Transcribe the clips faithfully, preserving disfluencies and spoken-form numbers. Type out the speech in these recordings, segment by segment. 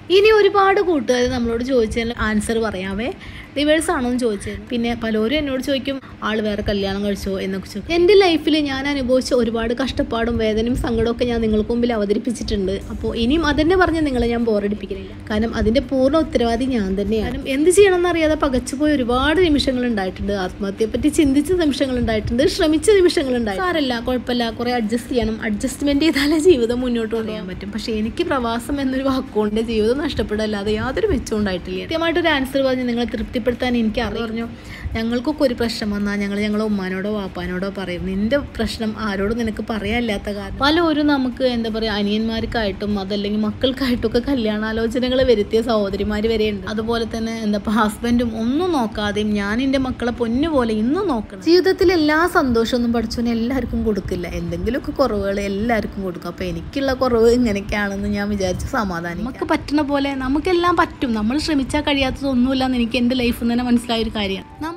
ഇനി ഒരുപാട് കൂട്ടുകാർ നമ്മളോട് ചോദിച്ചതിന് ആൻസർ പറയാവേ. ഡിവേഴ്സ് ആണോ എന്ന് ചോദിച്ചത്. പിന്നെ പലരും എന്നോട് ചോദിക്കും ആൾ വേറെ കല്യാണം കഴിച്ചോ എന്നൊക്കെ ചോദിക്കും. എൻ്റെ ലൈഫിൽ ഞാൻ അനുഭവിച്ച ഒരുപാട് കഷ്ടപ്പാടും വേദനയും സങ്കടമൊക്കെ ഞാൻ നിങ്ങൾക്ക് മുമ്പിൽ അവതരിപ്പിച്ചിട്ടുണ്ട്. അപ്പോൾ ഇനിയും അതെന്നെ പറഞ്ഞ് നിങ്ങളെ ഞാൻ ബോറടിപ്പിക്കുന്നില്ല. കാരണം അതിൻ്റെ പൂർണ്ണ ഉത്തരവാദി ഞാൻ തന്നെയാണ്. കാരണം എന്ത് ചെയ്യണമെന്ന് അറിയാതെ പകച്ചുപോയ ഒരുപാട് നിമിഷങ്ങൾ ഉണ്ടായിട്ടുണ്ട്. ആത്മഹത്യയെ പറ്റി ചിന്തിച്ച നിമിഷങ്ങൾ ഉണ്ടായിട്ടുണ്ട്. ശ്രമിച്ച നിമിഷങ്ങൾ ഉണ്ടായി. സാരല്ല, കുഴപ്പമില്ല, കുറെ അഡ്ജസ്റ്റ് ചെയ്യണം. അഡ്ജസ്റ്റ്മെന്റ് ചെയ്താലേ ജീവിതം മുന്നോട്ട് കൊണ്ടുപോകാൻ പറ്റും. പക്ഷേ എനിക്ക് പ്രവാസം എന്നൊരു വാക്കുകൊണ്ട് ജീവിതം നഷ്ടപ്പെടല്ലാതെ യാതൊരു മെച്ചവും ഉണ്ടായിട്ടില്ല. കൃത്യമായിട്ടൊരു ആൻസർ പറഞ്ഞ് നിങ്ങളെ തൃപ്തിപ്പെടുത്താൻ എനിക്ക് അറിയാം. പറഞ്ഞു ഞങ്ങൾക്കൊക്കെ ഒരു പ്രശ്നം വന്നാൽ ഞങ്ങൾ ഞങ്ങളെ ഉമ്മാനോടോ വാപ്പാനോടോ പറയും. നിന്റെ പ്രശ്നം ആരോടും നിനക്ക് പറയാനില്ലാത്ത കാരണം പലരും നമുക്ക് എന്താ പറയുക അനിയന്മാർക്കായിട്ടും അതല്ലെങ്കിൽ മക്കൾക്കായിട്ടൊക്കെ കല്യാണാലോചനകൾ വരുത്തിയ സഹോദരിമാർ വരെയുണ്ട്. അതുപോലെ തന്നെ എന്താ ഹസ്ബൻഡും ഒന്നും നോക്കാതെയും ഞാൻ എൻ്റെ മക്കളെ പൊന്നു പോലെ ഇന്നും നോക്കണം. ജീവിതത്തിൽ എല്ലാ സന്തോഷമൊന്നും പഠിച്ചോനെ എല്ലാവർക്കും കൊടുക്കില്ല. എന്തെങ്കിലുമൊക്കെ കുറവുകൾ എല്ലാവർക്കും കൊടുക്കും. അപ്പോൾ എനിക്കുള്ള കുറവ് ഇങ്ങനെയൊക്കെയാണെന്ന് ഞാൻ വിചാരിച്ച് സമാധാനം. നമുക്ക് പറ്റുന്ന പോലെ നമുക്കെല്ലാം പറ്റും. നമ്മൾ ശ്രമിച്ചാൽ കഴിയാത്തതൊന്നുമില്ല എന്ന് എനിക്ക് എൻ്റെ ലൈഫിൽ നിന്ന് തന്നെ മനസ്സിലായൊരു കാര്യമാണ്.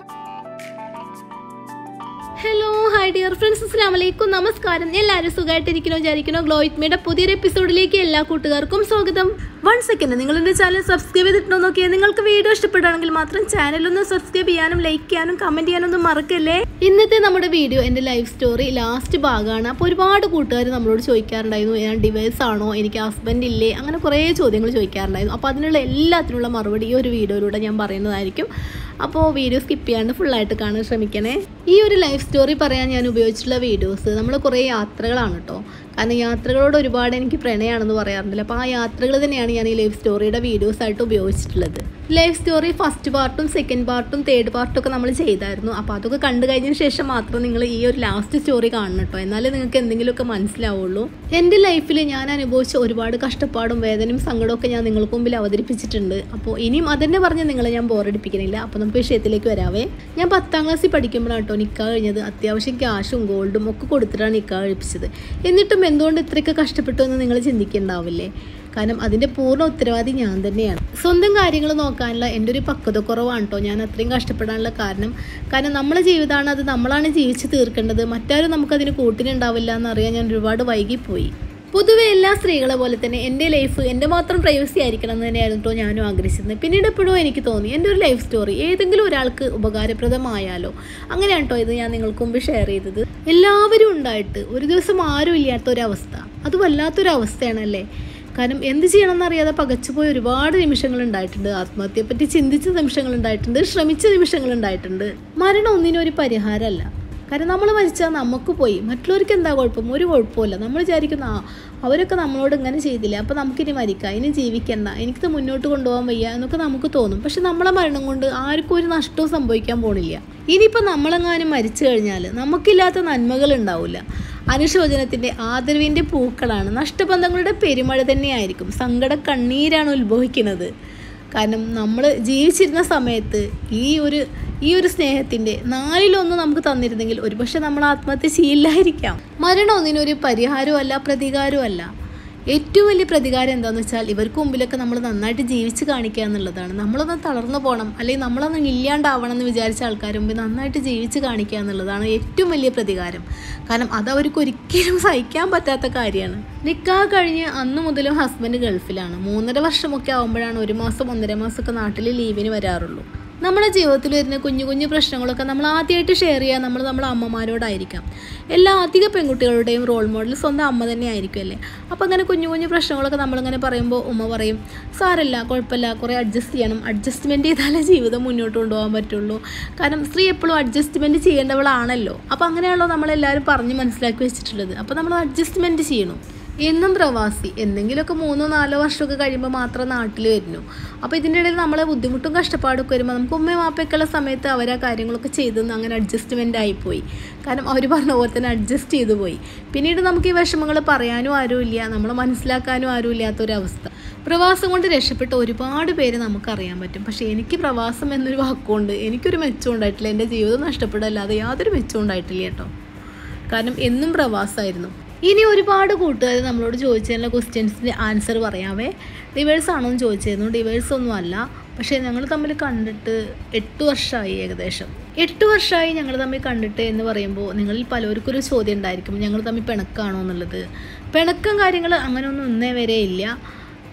ഹലോ ഹായ് ഡിയർ ഫ്രണ്ട്സ്, അസ്സലാമു അലൈക്കും, നമസ്കാരം. എല്ലാവരും സുഖമായിട്ടിരിക്കണോ വിചാരിക്കണോ? ഗ്ലോ വിത്ത് മെയുടെ പുതിയൊരു എപ്പിസോഡിലേക്ക് എല്ലാ കൂട്ടുകാർക്കും സ്വാഗതം. വൺ സെക്കൻഡ്, നിങ്ങൾ എൻ്റെ ചാനൽ സബ്സ്ക്രൈബ് ചെയ്തിട്ടുണ്ടോ നോക്കിയാൽ. നിങ്ങൾക്ക് വീഡിയോ ഇഷ്ടപ്പെടുകയാണെങ്കിൽ മാത്രം ചാനലൊന്ന് സബ്സ്ക്രൈബ് ചെയ്യാനും ലൈക്ക് ചെയ്യാനും കമൻറ്റ് ചെയ്യാനൊന്നും മറക്കല്ലേ. ഇന്നത്തെ നമ്മുടെ വീഡിയോ എൻ്റെ ലൈഫ് സ്റ്റോറി ലാസ്റ്റ് ഭാഗമാണ്. അപ്പോൾ ഒരുപാട് കൂട്ടുകാർ നമ്മളോട് ചോദിക്കാറുണ്ടായിരുന്നു ഞാൻ ഡിവൈസ് ആണോ, എനിക്ക് ഹസ്ബൻഡ് ഇല്ലേ, അങ്ങനെ കുറേ ചോദ്യങ്ങൾ ചോദിക്കാറുണ്ടായിരുന്നു. അപ്പോൾ അതിനുള്ള എല്ലാത്തിനുള്ള മറുപടി ഈ ഒരു വീഡിയോയിലൂടെ ഞാൻ പറയുന്നതായിരിക്കും. അപ്പോൾ വീഡിയോ സ്കിപ്പ് ചെയ്യാണ്ട് ഫുള്ളായിട്ട് കാണാൻ ശ്രമിക്കണേ. ഈ ഒരു ലൈഫ് സ്റ്റോറി പറയാൻ ഞാൻ ഉപയോഗിച്ചിട്ടുള്ള വീഡിയോസ് നമ്മൾ കുറേ യാത്രകളാണ് കേട്ടോ. കാരണം യാത്രകളോട് ഒരുപാട് എനിക്ക് പ്രണയമാണെന്ന് പറയാറുണ്ടല്ലോ. അപ്പോൾ ആ യാത്രകൾ തന്നെയാണ് ഞാൻ ഈ ലൈഫ് സ്റ്റോറിയുടെ വീഡിയോസായിട്ട് ഉപയോഗിച്ചിട്ടുള്ളത്. ലൈഫ് സ്റ്റോറി ഫസ്റ്റ് പാർട്ടും സെക്കൻഡ് പാർട്ടും തേർഡ് പാർട്ടും ഒക്കെ നമ്മൾ ചെയ്തായിരുന്നു. അപ്പോൾ അതൊക്കെ കണ്ടു കഴിഞ്ഞതിന് ശേഷം മാത്രം നിങ്ങൾ ഈ ഒരു ലാസ്റ്റ് സ്റ്റോറി കാണണം കേട്ടോ. എന്നാലേ നിങ്ങൾക്ക് എന്തെങ്കിലുമൊക്കെ മനസ്സിലാവുള്ളൂ. എൻ്റെ ലൈഫിൽ ഞാൻ അനുഭവിച്ച ഒരുപാട് കഷ്ടപ്പാടും വേദനയും സങ്കടമൊക്കെ ഞാൻ നിങ്ങൾക്ക് മുമ്പിൽ അവതരിപ്പിച്ചിട്ടുണ്ട്. അപ്പോൾ ഇനിയും അതെന്നെ പറഞ്ഞ് നിങ്ങളെ ഞാൻ ബോറടിപ്പിക്കുന്നില്ല. അപ്പോൾ നമുക്ക് വിഷയത്തിലേക്ക് വരാവേ. ഞാൻ പത്താം ക്ലാസ്സിൽ പഠിക്കുമ്പോഴാണ് കേട്ടോ നിക്കാഹ് കഴിഞ്ഞത്. അത്യാവശ്യം ക്യാഷും ഗോൾഡും ഒക്കെ കൊടുത്തിട്ടാണ് നിക്കാഹ് കഴിപ്പിച്ചത്. എന്നിട്ടും എന്തുകൊണ്ട് ഇത്രയൊക്കെ കഷ്ടപ്പെട്ടു എന്ന് നിങ്ങൾ ചിന്തിക്കുന്നുണ്ടാവില്ലേ? കാരണം അതിൻ്റെ പൂർണ്ണ ഉത്തരവാദി ഞാൻ തന്നെയാണ്. സ്വന്തം കാര്യങ്ങൾ നോക്കാനുള്ള എൻ്റെ ഒരു പക്വത കുറവാണ് കേട്ടോ ഞാൻ അത്രയും കഷ്ടപ്പെടാനുള്ള കാരണം. കാരണം നമ്മളെ ജീവിതമാണ്, അത് നമ്മളാണ് ജീവിച്ച് തീർക്കേണ്ടത്. മറ്റാരും നമുക്കതിന് കൂട്ടിനുണ്ടാവില്ല എന്നറിയാൻ ഞാൻ ഒരുപാട് വൈകിപ്പോയി. പൊതുവെ എല്ലാ സ്ത്രീകളെ പോലെ തന്നെ എൻ്റെ ലൈഫ് എൻ്റെ മാത്രം പ്രൈവസി ആയിരിക്കണം എന്ന് തന്നെയായിരുന്നു കേട്ടോ ഞാനും ആഗ്രഹിച്ചിരുന്നത്. പിന്നീട് എപ്പോഴും എനിക്ക് തോന്നി എൻ്റെ ഒരു ലൈഫ് സ്റ്റോറി ഏതെങ്കിലും ഒരാൾക്ക് ഉപകാരപ്രദമായാലോ. അങ്ങനെയാണ് കേട്ടോ ഇത് ഞാൻ നിങ്ങൾക്ക് മുമ്പ് ഷെയർ ചെയ്തത്. എല്ലാവരും ഉണ്ടായിട്ട് ഒരു ദിവസം ആരും ഇല്ലാത്തൊരവസ്ഥ, അത് വല്ലാത്തൊരവസ്ഥയാണല്ലേ. കാരണം എന്ത് ചെയ്യണമെന്ന് അറിയാതെ പകച്ചുപോയ ഒരുപാട് നിമിഷങ്ങൾ ഉണ്ടായിട്ടുണ്ട്. ആത്മഹത്യയെ പറ്റി ചിന്തിച്ച നിമിഷങ്ങൾ ഉണ്ടായിട്ടുണ്ട്. ശ്രമിച്ച നിമിഷങ്ങൾ ഉണ്ടായിട്ടുണ്ട്. മരണം ഒന്നിനും ഒരു പരിഹാരമല്ല. കാരണം നമ്മൾ മരിച്ചാൽ നമുക്ക് പോയി, മറ്റുള്ളവർക്ക് എന്താ കുഴപ്പം? ഒരു കുഴപ്പമില്ല. നമ്മൾ വിചാരിക്കുന്ന ആ അവരൊക്കെ നമ്മളോട് ഇങ്ങനെ ചെയ്തില്ല, അപ്പോൾ നമുക്കിനി മരിക്കാം, ഇനി ജീവിക്കണ്ട, എനിക്കിത് മുന്നോട്ട് കൊണ്ടുപോകാൻ വയ്യ എന്നൊക്കെ നമുക്ക് തോന്നും. പക്ഷെ നമ്മളെ മരണം കൊണ്ട് ആർക്കും ഒരു നഷ്ടവും സംഭവിക്കാൻ പോണില്ല. ഇനിയിപ്പോൾ നമ്മളെങ്ങാനും മരിച്ചു കഴിഞ്ഞാൽ നമുക്കില്ലാത്ത നന്മകൾ ഉണ്ടാവില്ല. അനുശോചനത്തിൻ്റെ ആദരവിൻ്റെ പൂക്കളാണ്, നഷ്ടബന്ധങ്ങളുടെ പെരുമഴ തന്നെയായിരിക്കും, സങ്കട കണ്ണീരാണ് ഉത്ഭവിക്കുന്നത്. കാരണം നമ്മൾ ജീവിച്ചിരുന്ന സമയത്ത് ഈ ഒരു ഈ ഒരു സ്നേഹത്തിൻ്റെ നാലിലൊന്ന് നമുക്ക് തന്നിരുന്നെങ്കിൽ ഒരുപക്ഷെ നമ്മൾ ആത്മഹത്യ ചെയ്യില്ലായിരിക്കാം. മരണം ഒന്നിനൊരു പരിഹാരമല്ല, പ്രതികാരമല്ല. ഏറ്റവും വലിയ പ്രതികാരം എന്താണെന്ന് വെച്ചാൽ ഇവർക്ക് മുമ്പിലൊക്കെ നമ്മൾ നന്നായിട്ട് ജീവിച്ച് കാണിക്കുക എന്നുള്ളതാണ്. നമ്മളൊന്ന് തളർന്നു പോകണം, അല്ലെങ്കിൽ നമ്മളൊന്ന് ഇല്ലാണ്ടാവണം എന്ന് വിചാരിച്ച ആൾക്കാർ മുമ്പ് നന്നായിട്ട് ജീവിച്ച് കാണിക്കുക എന്നുള്ളതാണ് ഏറ്റവും വലിയ പ്രതികാരം. കാരണം അതവർക്ക് ഒരിക്കലും സഹിക്കാൻ പറ്റാത്ത കാര്യമാണ്. നിക്കാഹ് കഴിഞ്ഞ് അന്ന് മുതലും ഹസ്ബൻഡ് ഗൾഫിലാണ്. മൂന്നര വർഷമൊക്കെ ആകുമ്പോഴാണ് ഒരു മാസം ഒന്നര മാസമൊക്കെ നാട്ടിൽ ലീവിന് വരാറുള്ളൂ. നമ്മുടെ ജീവിതത്തിൽ വരുന്ന കുഞ്ഞു കുഞ്ഞു പ്രശ്നങ്ങളൊക്കെ നമ്മൾ ആദ്യമായിട്ട് ഷെയർ ചെയ്യുക നമ്മൾ നമ്മളെ അമ്മമാരോടായിരിക്കാം. എല്ലാ അധിക പെൺകുട്ടികളുടെയും റോൾ മോഡൽ സ്വന്തം അമ്മ തന്നെ ആയിരിക്കും അല്ലേ. അപ്പോൾ അങ്ങനെ കുഞ്ഞു കുഞ്ഞു പ്രശ്നങ്ങളൊക്കെ നമ്മളിങ്ങനെ പറയുമ്പോൾ ഉമ്മ പറയും സാരല്ല, കുഴപ്പമില്ല, കുറേ അഡ്ജസ്റ്റ് ചെയ്യണം. അഡ്ജസ്റ്റ്മെൻറ്റ് ചെയ്താലേ ജീവിതം മുന്നോട്ട് കൊണ്ടുപോകാൻ പറ്റുള്ളൂ. കാരണം സ്ത്രീ എപ്പോഴും അഡ്ജസ്റ്റ്മെൻറ്റ് ചെയ്യേണ്ടവളാണല്ലോ. അപ്പോൾ അങ്ങനെയാണല്ലോ നമ്മളെല്ലാവരും പറഞ്ഞ് മനസ്സിലാക്കി വെച്ചിട്ടുള്ളത്. അപ്പോൾ നമ്മൾ അഡ്ജസ്റ്റ്മെൻറ്റ് ചെയ്യണം. എന്നും പ്രവാസി എന്തെങ്കിലുമൊക്കെ മൂന്നോ നാലോ വർഷമൊക്കെ കഴിയുമ്പോൾ മാത്രം നാട്ടിൽ വരുന്നു. അപ്പോൾ ഇതിൻ്റെ ഇടയിൽ നമ്മളെ ബുദ്ധിമുട്ടും കഷ്ടപ്പാടൊക്കെ വരുമ്പോൾ നമുക്ക് ഉമ്മയും വാപ്പയൊക്കെയുള്ള സമയത്ത് അവർ ആ കാര്യങ്ങളൊക്കെ ചെയ്തെന്ന് അങ്ങനെ അഡ്ജസ്റ്റ്മെൻ്റ് ആയിപ്പോയി. കാരണം അവർ പറഞ്ഞ പോലെ തന്നെ അഡ്ജസ്റ്റ് ചെയ്തു പോയി. പിന്നീട് നമുക്ക് ഈ വിഷമങ്ങൾ പറയാനും ആരുമില്ല, നമ്മളെ മനസ്സിലാക്കാനും ആരും ഇല്ലാത്തൊരവസ്ഥ. പ്രവാസം കൊണ്ട് രക്ഷപ്പെട്ട ഒരുപാട് പേര് നമുക്കറിയാൻ പറ്റും. പക്ഷേ എനിക്ക് പ്രവാസം എന്നൊരു വാക്കുകൊണ്ട് എനിക്കൊരു മെച്ചം ഉണ്ടായിട്ടില്ല. എൻ്റെ ജീവിതം നഷ്ടപ്പെടല്ലാതെ യാതൊരു മെച്ചവും ഉണ്ടായിട്ടില്ല കേട്ടോ. കാരണം എന്നും പ്രവാസമായിരുന്നു. ഇനി ഒരുപാട് കൂട്ടുകാർ നമ്മളോട് ചോദിച്ചതിനുള്ള ക്വസ്റ്റ്യൻസിൻ്റെ ആൻസർ പറയാവേ. ഡിവേഴ്സ് ആണോ എന്ന് ചോദിച്ചിരുന്നു. ഡിവേഴ്സ് ഒന്നും അല്ല. പക്ഷേ ഞങ്ങൾ തമ്മിൽ കണ്ടിട്ട് എട്ട് വർഷമായി ഏകദേശം. എട്ട് വർഷമായി ഞങ്ങൾ തമ്മിൽ കണ്ടിട്ട് എന്ന് പറയുമ്പോൾ നിങ്ങളിൽ പലർക്കും ഒരു ചോദ്യം ഉണ്ടായിരിക്കും ഞങ്ങൾ തമ്മിൽ പിണക്കാണോ എന്നുള്ളത്. പിണക്കം കാര്യങ്ങൾ അങ്ങനെയൊന്നും ഇന്നേ വരെ ഇല്ല.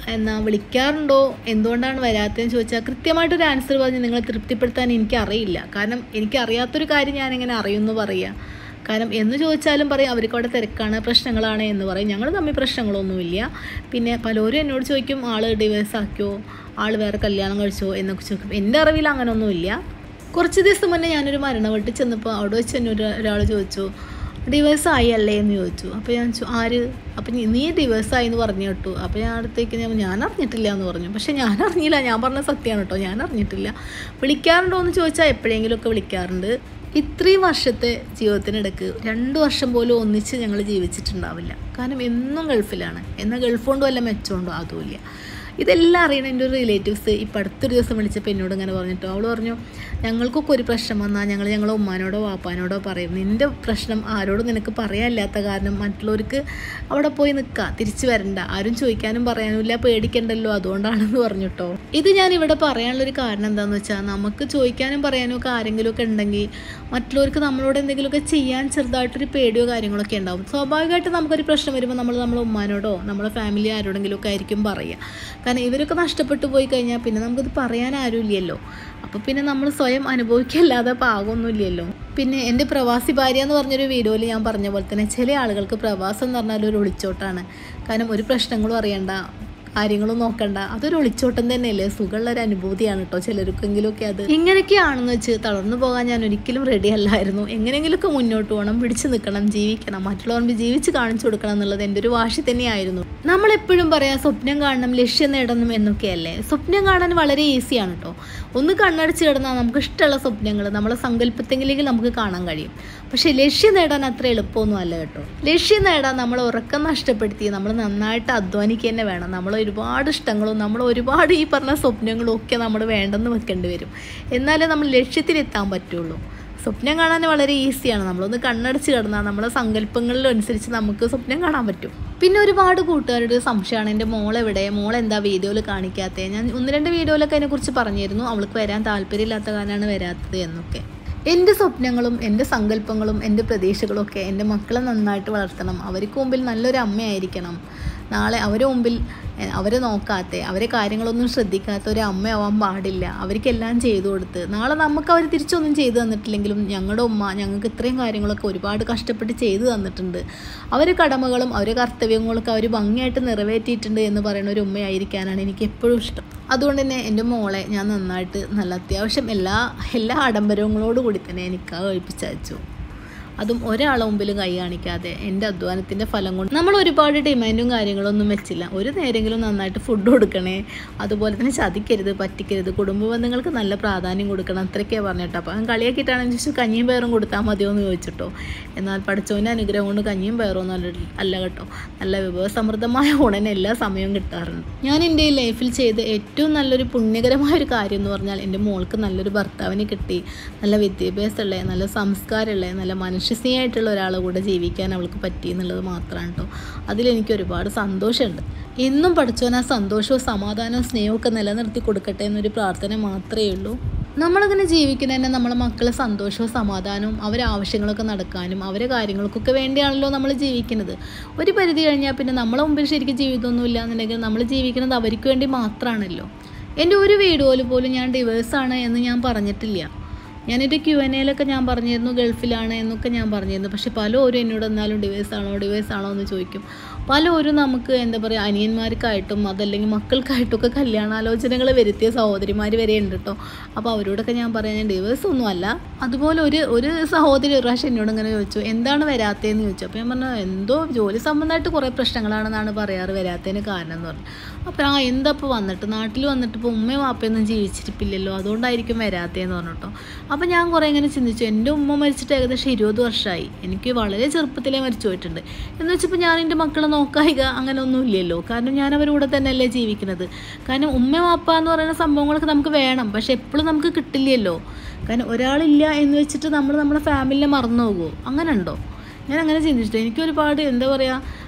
എന്നാ വിളിക്കാറുണ്ടോ, എന്തുകൊണ്ടാണ് വരാത്തതെന്ന് ചോദിച്ചാൽ കൃത്യമായിട്ടൊരു ആൻസർ പറഞ്ഞ് നിങ്ങളെ തൃപ്തിപ്പെടുത്താൻ എനിക്കറിയില്ല. കാരണം എനിക്കറിയാത്തൊരു കാര്യം ഞാനെങ്ങനെ അറിയുമെന്ന് പറയുക. കാരണം എന്ന് ചോദിച്ചാലും പറയും അവർക്ക് അവിടെ തിരക്കാണ്, പ്രശ്നങ്ങളാണ് എന്ന് പറയും. ഞങ്ങൾ തമ്മിൽ പ്രശ്നങ്ങളൊന്നുമില്ല. പിന്നെ പലരും എന്നോട് ചോദിക്കും ആൾ ഡിവേഴ്സ് ആക്കിയോ, ആൾ വേറെ കല്യാണം കഴിച്ചോ എന്നൊക്കെ ചോദിക്കും. എൻ്റെ അറിവിൽ അങ്ങനെയൊന്നുമില്ല. കുറച്ച് ദിവസം മുന്നേ ഞാനൊരു മരണ വീട്ടിൽ ചെന്നപ്പോൾ അവിടെ വെച്ച് എന്നൊരു ഒരാൾ ചോദിച്ചു ഡിവേഴ്സ് ആയി അല്ലേ എന്ന് ചോദിച്ചു. അപ്പോൾ ഞാൻ ആര് അപ്പം നീ ഡിവേഴ്സായി എന്ന് പറഞ്ഞു കേട്ടു. അപ്പോൾ ഞാൻ അടുത്തേക്ക് ഞാൻ ഞാൻ അറിഞ്ഞിട്ടില്ല എന്ന് പറഞ്ഞു. പക്ഷേ ഞാൻ അറിഞ്ഞില്ല, ഞാൻ പറഞ്ഞ സത്യമാണ് കേട്ടോ, ഞാൻ അറിഞ്ഞിട്ടില്ല. വിളിക്കാറുണ്ടോ എന്ന് ചോദിച്ചാൽ എപ്പോഴെങ്കിലുമൊക്കെ വിളിക്കാറുണ്ട്. ഇത്രയും വർഷത്തെ ജീവിതത്തിനിടയ്ക്ക് രണ്ട് വർഷം പോലും ഒന്നിച്ച് ഞങ്ങൾ ജീവിച്ചിട്ടുണ്ടാവില്ല. കാരണം എന്നും ഗൾഫിലാണ്. എന്നാൽ ഗൾഫ് കൊണ്ടോ അല്ല മെച്ചമുണ്ടോ അതുമില്ല. ഇതെല്ലാം അറിയണം എൻ്റെ ഒരു റിലേറ്റീവ്സ് ഇപ്പം അടുത്തൊരു ദിവസം വിളിച്ചപ്പോൾ എന്നോട് ഇങ്ങനെ പറഞ്ഞിട്ടോ, അവൾ പറഞ്ഞു ഞങ്ങൾക്കൊക്കെ ഒരു പ്രശ്നം വന്നാൽ ഞങ്ങൾ ഞങ്ങളെ ഉമ്മാനോടോ വാപ്പാനോടോ പറയും, നിൻ്റെ പ്രശ്നം ആരോടും നിനക്ക് പറയാനില്ലാത്ത കാരണം മറ്റുള്ളവർക്ക് അവിടെ പോയി നിൽക്കുക, തിരിച്ചു വരണ്ട, ആരും ചോദിക്കാനും പറയാനുമില്ല, പേടിക്കണ്ടല്ലോ, അതുകൊണ്ടാണെന്ന് പറഞ്ഞിട്ടോ. ഇത് ഞാൻ ഇവിടെ പറയാനുള്ളൊരു കാരണം എന്താണെന്ന് വെച്ചാൽ നമുക്ക് ചോദിക്കാനും പറയാനും ഒക്കെ ആരെങ്കിലുമൊക്കെ ഉണ്ടെങ്കിൽ മറ്റുള്ളവർക്ക് നമ്മളോട് എന്തെങ്കിലുമൊക്കെ ചെയ്യാൻ ചെറുതായിട്ടൊരു പേടിയോ കാര്യങ്ങളൊക്കെ ഉണ്ടാവും. സ്വാഭാവികമായിട്ട് നമുക്കൊരു പ്രശ്നം വരുമ്പോൾ നമ്മൾ നമ്മളെ ഉമ്മാനോടോ നമ്മളെ ഫാമിലി ആരോടെങ്കിലുമൊക്കെ ആയിരിക്കും പറയുക. കാരണം ഇവരൊക്കെ നഷ്ടപ്പെട്ടു പോയി കഴിഞ്ഞാൽ പിന്നെ നമുക്കത് പറയാൻ ആരുമില്ലല്ലോ. അപ്പോൾ പിന്നെ നമ്മൾ സ്വയം അനുഭവിക്കല്ലാതെ പാകമൊന്നുമില്ലല്ലോ. പിന്നെ എൻ്റെ പ്രവാസി ഭാര്യ എന്ന് പറഞ്ഞൊരു വീഡിയോയിൽ ഞാൻ പറഞ്ഞ പോലെ തന്നെ ചില ആളുകൾക്ക് പ്രവാസം എന്ന് പറഞ്ഞാൽ ഒരു ഒളിച്ചോട്ടാണ്. കാരണം ഒരു പ്രശ്നങ്ങളും അറിയണ്ട, കാര്യങ്ങളും നോക്കണ്ട, അതൊരു ഒളിച്ചോട്ടം തന്നെയല്ലേ, സുഖമുള്ളൊരു അനുഭൂതിയാണ് കേട്ടോ ചിലർക്കെങ്കിലുമൊക്കെ. അത് ഇങ്ങനെയൊക്കെയാണെന്ന് വെച്ച് തളർന്നു പോകാൻ ഞാൻ ഒരിക്കലും റെഡി അല്ലായിരുന്നു. എങ്ങനെയെങ്കിലുമൊക്കെ മുന്നോട്ട് പോകണം, പിടിച്ചു നിൽക്കണം, ജീവിക്കണം, മറ്റുള്ളവർക്ക് ജീവിച്ച് കാണിച്ചു കൊടുക്കണം എന്നുള്ളത് എൻ്റെ ഒരു വാശി തന്നെയായിരുന്നു. നമ്മളെപ്പോഴും പറയാം സ്വപ്നം കാണണം, ലക്ഷ്യം നേടണം എന്നൊക്കെയല്ലേ. സ്വപ്നം കാണാൻ വളരെ ഈസിയാണ് കേട്ടോ. ഒന്ന് കണ്ണടച്ച് കിടന്നാൽ നമുക്ക് ഇഷ്ടമുള്ള സ്വപ്നങ്ങൾ നമ്മളെ സങ്കല്പത്തെങ്കിലേക്ക് നമുക്ക് കാണാൻ കഴിയും. പക്ഷേ ലക്ഷ്യം നേടാൻ അത്ര എളുപ്പമൊന്നും അല്ല കേട്ടോ. ലക്ഷ്യം നേടാൻ നമ്മൾ ഉറക്കം നഷ്ടപ്പെടുത്തി നമ്മൾ നന്നായിട്ട് അധ്വാനിക്കുക തന്നെ വേണം. നമ്മൾ ഒരുപാട് ഇഷ്ടങ്ങളും നമ്മൾ ഒരുപാട് ഈ പറഞ്ഞ സ്വപ്നങ്ങളും ഒക്കെ നമ്മൾ വേണ്ടെന്ന് വെക്കേണ്ടി വരും. എന്നാലേ നമ്മൾ ലക്ഷ്യത്തിലെത്താൻ പറ്റുള്ളൂ. സ്വപ്നം കാണാൻ വളരെ ഈസിയാണ്. നമ്മളൊന്ന് കണ്ണടച്ച് കിടന്നാൽ നമ്മളെ സങ്കല്പങ്ങളിലനുസരിച്ച് നമുക്ക് സ്വപ്നം കാണാൻ പറ്റും. പിന്നെ ഒരുപാട് കൂട്ടുകാരുടെ സംശയമാണ് എൻ്റെ മോളെവിടെ, മോളെന്താ വീഡിയോയിൽ കാണിക്കാത്തത്. ഞാൻ ഒന്ന് രണ്ട് വീഡിയോയിലൊക്കെ അതിനെക്കുറിച്ച് പറഞ്ഞിരുന്നു. അവൾക്ക് വരാൻ താല്പര്യമില്ലാത്ത കാരണമാണ് വരാത്തത് എന്നൊക്കെ. എൻ്റെ സ്വപ്നങ്ങളും എൻ്റെ സങ്കല്പങ്ങളും എൻ്റെ പ്രതീക്ഷകളും ഒക്കെ എൻ്റെ മക്കളെ നന്നായിട്ട് വളർത്തണം, അവർക്ക് മുമ്പിൽ നല്ലൊരു അമ്മയായിരിക്കണം, നാളെ അവരെ മുമ്പിൽ അവരെ നോക്കാത്ത അവരെ കാര്യങ്ങളൊന്നും ശ്രദ്ധിക്കാത്ത ഒരു അമ്മയാവാൻ പാടില്ല. അവർക്കെല്ലാം ചെയ്തു കൊടുത്ത് നാളെ നമുക്ക് അവർ തിരിച്ചൊന്നും ചെയ്തു തന്നിട്ടില്ലെങ്കിലും ഞങ്ങളുടെ ഉമ്മ ഞങ്ങൾക്ക് ഇത്രയും കാര്യങ്ങളൊക്കെ ഒരുപാട് കഷ്ടപ്പെട്ട് ചെയ്തു തന്നിട്ടുണ്ട്, അവരെ കടമകളും അവരെ കർത്തവ്യങ്ങളൊക്കെ അവർ ഭംഗിയായിട്ട് നിറവേറ്റിയിട്ടുണ്ട് എന്ന് പറയുന്ന ഒരു ഉമ്മയായിരിക്കാനാണ് എനിക്ക് എപ്പോഴും ഇഷ്ടം. അതുകൊണ്ട് തന്നെ എൻ്റെ മോളെ ഞാൻ നന്നായിട്ട് നല്ല അത്യാവശ്യം എല്ലാ എല്ലാ ആഡംബരങ്ങളോടു കൂടി തന്നെ എനിക്ക് കഴിപ്പിച്ചയച്ചു. അതും ഒരാളെ മുമ്പിൽ കൈ കാണിക്കാതെ എൻ്റെ അധ്വാനത്തിൻ്റെ ഫലം കൊണ്ട്. നമ്മൾ ഒരുപാട് ഡിമാൻഡും കാര്യങ്ങളൊന്നും വെച്ചില്ല. ഒരു നേരെങ്കിലും നന്നായിട്ട് ഫുഡ് കൊടുക്കണേ, അതുപോലെ തന്നെ ചതിക്കരുത്, പറ്റിക്കരുത്, കുടുംബ ബന്ധങ്ങൾക്ക് നല്ല പ്രാധാന്യം കൊടുക്കണം, അത്രയൊക്കെ പറഞ്ഞിട്ടോ. അപ്പോൾ ഞാൻ കളിയാക്കിയിട്ടാണെന്ന് ചോദിച്ചു കഞ്ഞിയും പയറും കൊടുത്താൽ മതിയോ എന്ന് ചോദിച്ചിട്ടോ. എന്നാൽ പഠിച്ചവൻ്റെ അനുഗ്രഹം കൊണ്ട് കഞ്ഞിയും പയറും നല്ല അല്ല കേട്ടോ, നല്ല വിഭവസമൃദ്ധമായ ഊണിന് എല്ലാ സമയവും കിട്ടാറുണ്ട്. ഞാൻ എൻ്റെ ഈ ലൈഫിൽ ചെയ്ത ഏറ്റവും നല്ലൊരു പുണ്യകരമായൊരു കാര്യം എന്ന് പറഞ്ഞാൽ എൻ്റെ മോൾക്ക് നല്ലൊരു ഭർത്താവിനെ കിട്ടി, നല്ല വിദ്യാഭ്യാസമുള്ള, നല്ല സംസ്കാരമുള്ള, നല്ല മനുഷ്യ ായിട്ടുള്ള ഒരാളെ കൂടെ ജീവിക്കാൻ അവൾക്ക് പറ്റി എന്നുള്ളത് മാത്രമാണ് കേട്ടോ. അതിലെനിക്ക് ഒരുപാട് സന്തോഷമുണ്ട്. എന്നും പഠിച്ചവൻ ആ സന്തോഷവും സമാധാനവും സ്നേഹവും ഒക്കെ നിലനിർത്തി കൊടുക്കട്ടെ എന്നൊരു പ്രാർത്ഥന മാത്രമേ ഉള്ളൂ. നമ്മളങ്ങനെ ജീവിക്കുന്നതന്നെ നമ്മളെ മക്കളെ സന്തോഷവും സമാധാനവും അവരെ ആവശ്യങ്ങളൊക്കെ നടക്കാനും അവരെ കാര്യങ്ങൾക്കൊക്കെ വേണ്ടിയാണല്ലോ നമ്മൾ ജീവിക്കുന്നത്. ഒരു പരിധി കഴിഞ്ഞാൽ പിന്നെ നമ്മളെ മുമ്പിൽ ശരിക്കും ജീവിതമൊന്നും ഇല്ല എന്നുണ്ടെങ്കിൽ നമ്മൾ ജീവിക്കുന്നത് അവർക്ക് വേണ്ടി മാത്രമാണല്ലോ. എൻ്റെ ഒരു വീഡിയോയിൽ പോലും ഞാൻ ഡിവേഴ്സാണ് എന്ന് ഞാൻ പറഞ്ഞിട്ടില്ല. ഞാനെൻ്റെ ക്യു എൻ എയിലൊക്കെ ഞാൻ പറഞ്ഞിരുന്നു ഗൾഫിലാണ് എന്നൊക്കെ ഞാൻ പറഞ്ഞിരുന്നു. പക്ഷെ പലരും എന്നോട് എന്നാലും ഡിവേഴ്സാണോ ഡിവേഴ്സാണോ എന്ന് ചോദിക്കും. പലരും നമുക്ക് എന്താ പറയുക അനിയന്മാർക്കായിട്ടും അതല്ലെങ്കിൽ മക്കൾക്കായിട്ടൊക്കെ കല്യാണാലോചനകൾ വരുത്തിയ സഹോദരിമാർ വരെ ഉണ്ട് കേട്ടോ. അപ്പോൾ അവരോടൊക്കെ ഞാൻ പറയാൻ ഞാൻ ഡിവേഴ്സ് ഒന്നും അല്ല. അതുപോലെ ഒരു ഒരു സഹോദരി ഒരു പ്രാവശ്യം എന്നോട് ഇങ്ങനെ ചോദിച്ചു എന്താണ് വരാത്തതെന്ന് ചോദിച്ചു. അപ്പോൾ ഞാൻ പറഞ്ഞു എന്തോ ജോലി സംബന്ധമായിട്ട് കുറേ പ്രശ്നങ്ങളാണെന്നാണ് പറയാറ് വരാത്തതിന് കാരണം എന്ന് പറഞ്ഞു. അപ്പോൾ ആ എന്താ ഇപ്പോൾ വന്നിട്ട് നാട്ടിൽ വന്നിട്ട് ഇപ്പോൾ ഉമ്മയും വാപ്പയൊന്നും ജീവിച്ചിരിപ്പില്ലല്ലോ, അതുകൊണ്ടായിരിക്കും വരാത്തതെന്ന് പറഞ്ഞു കേട്ടോ. അപ്പോൾ ഞാൻ കുറേ ഇങ്ങനെ ചിന്തിച്ചു. എൻ്റെ ഉമ്മ മരിച്ചിട്ട് ഏകദേശം ഇരുപത് വർഷമായി. എനിക്ക് വളരെ ചെറുപ്പത്തിലേ മരിച്ചു പോയിട്ടുണ്ട്. എന്ന് വെച്ചപ്പോൾ ഞാൻ എൻ്റെ മക്കളെ നോക്കായിക അങ്ങനെ ഒന്നും ഇല്ലല്ലോ. കാരണം ഞാൻ അവരുടെ തന്നെയല്ലേ ജീവിക്കുന്നത്. കാരണം ഉമ്മ വാപ്പ എന്ന് പറയുന്ന സംഭവങ്ങളൊക്കെ നമുക്ക് വേണം, പക്ഷെ എപ്പോഴും നമുക്ക് കിട്ടില്ലല്ലോ. കാരണം ഒരാളില്ല എന്ന് വെച്ചിട്ട് നമ്മൾ നമ്മുടെ ഫാമിലിനെ മറന്നു പോകുമോ? അങ്ങനെ ഉണ്ടോ? ഞാൻ അങ്ങനെ ചിന്തിച്ചിട്ട് എനിക്ക് ഒരുപാട് എന്താ പറയുക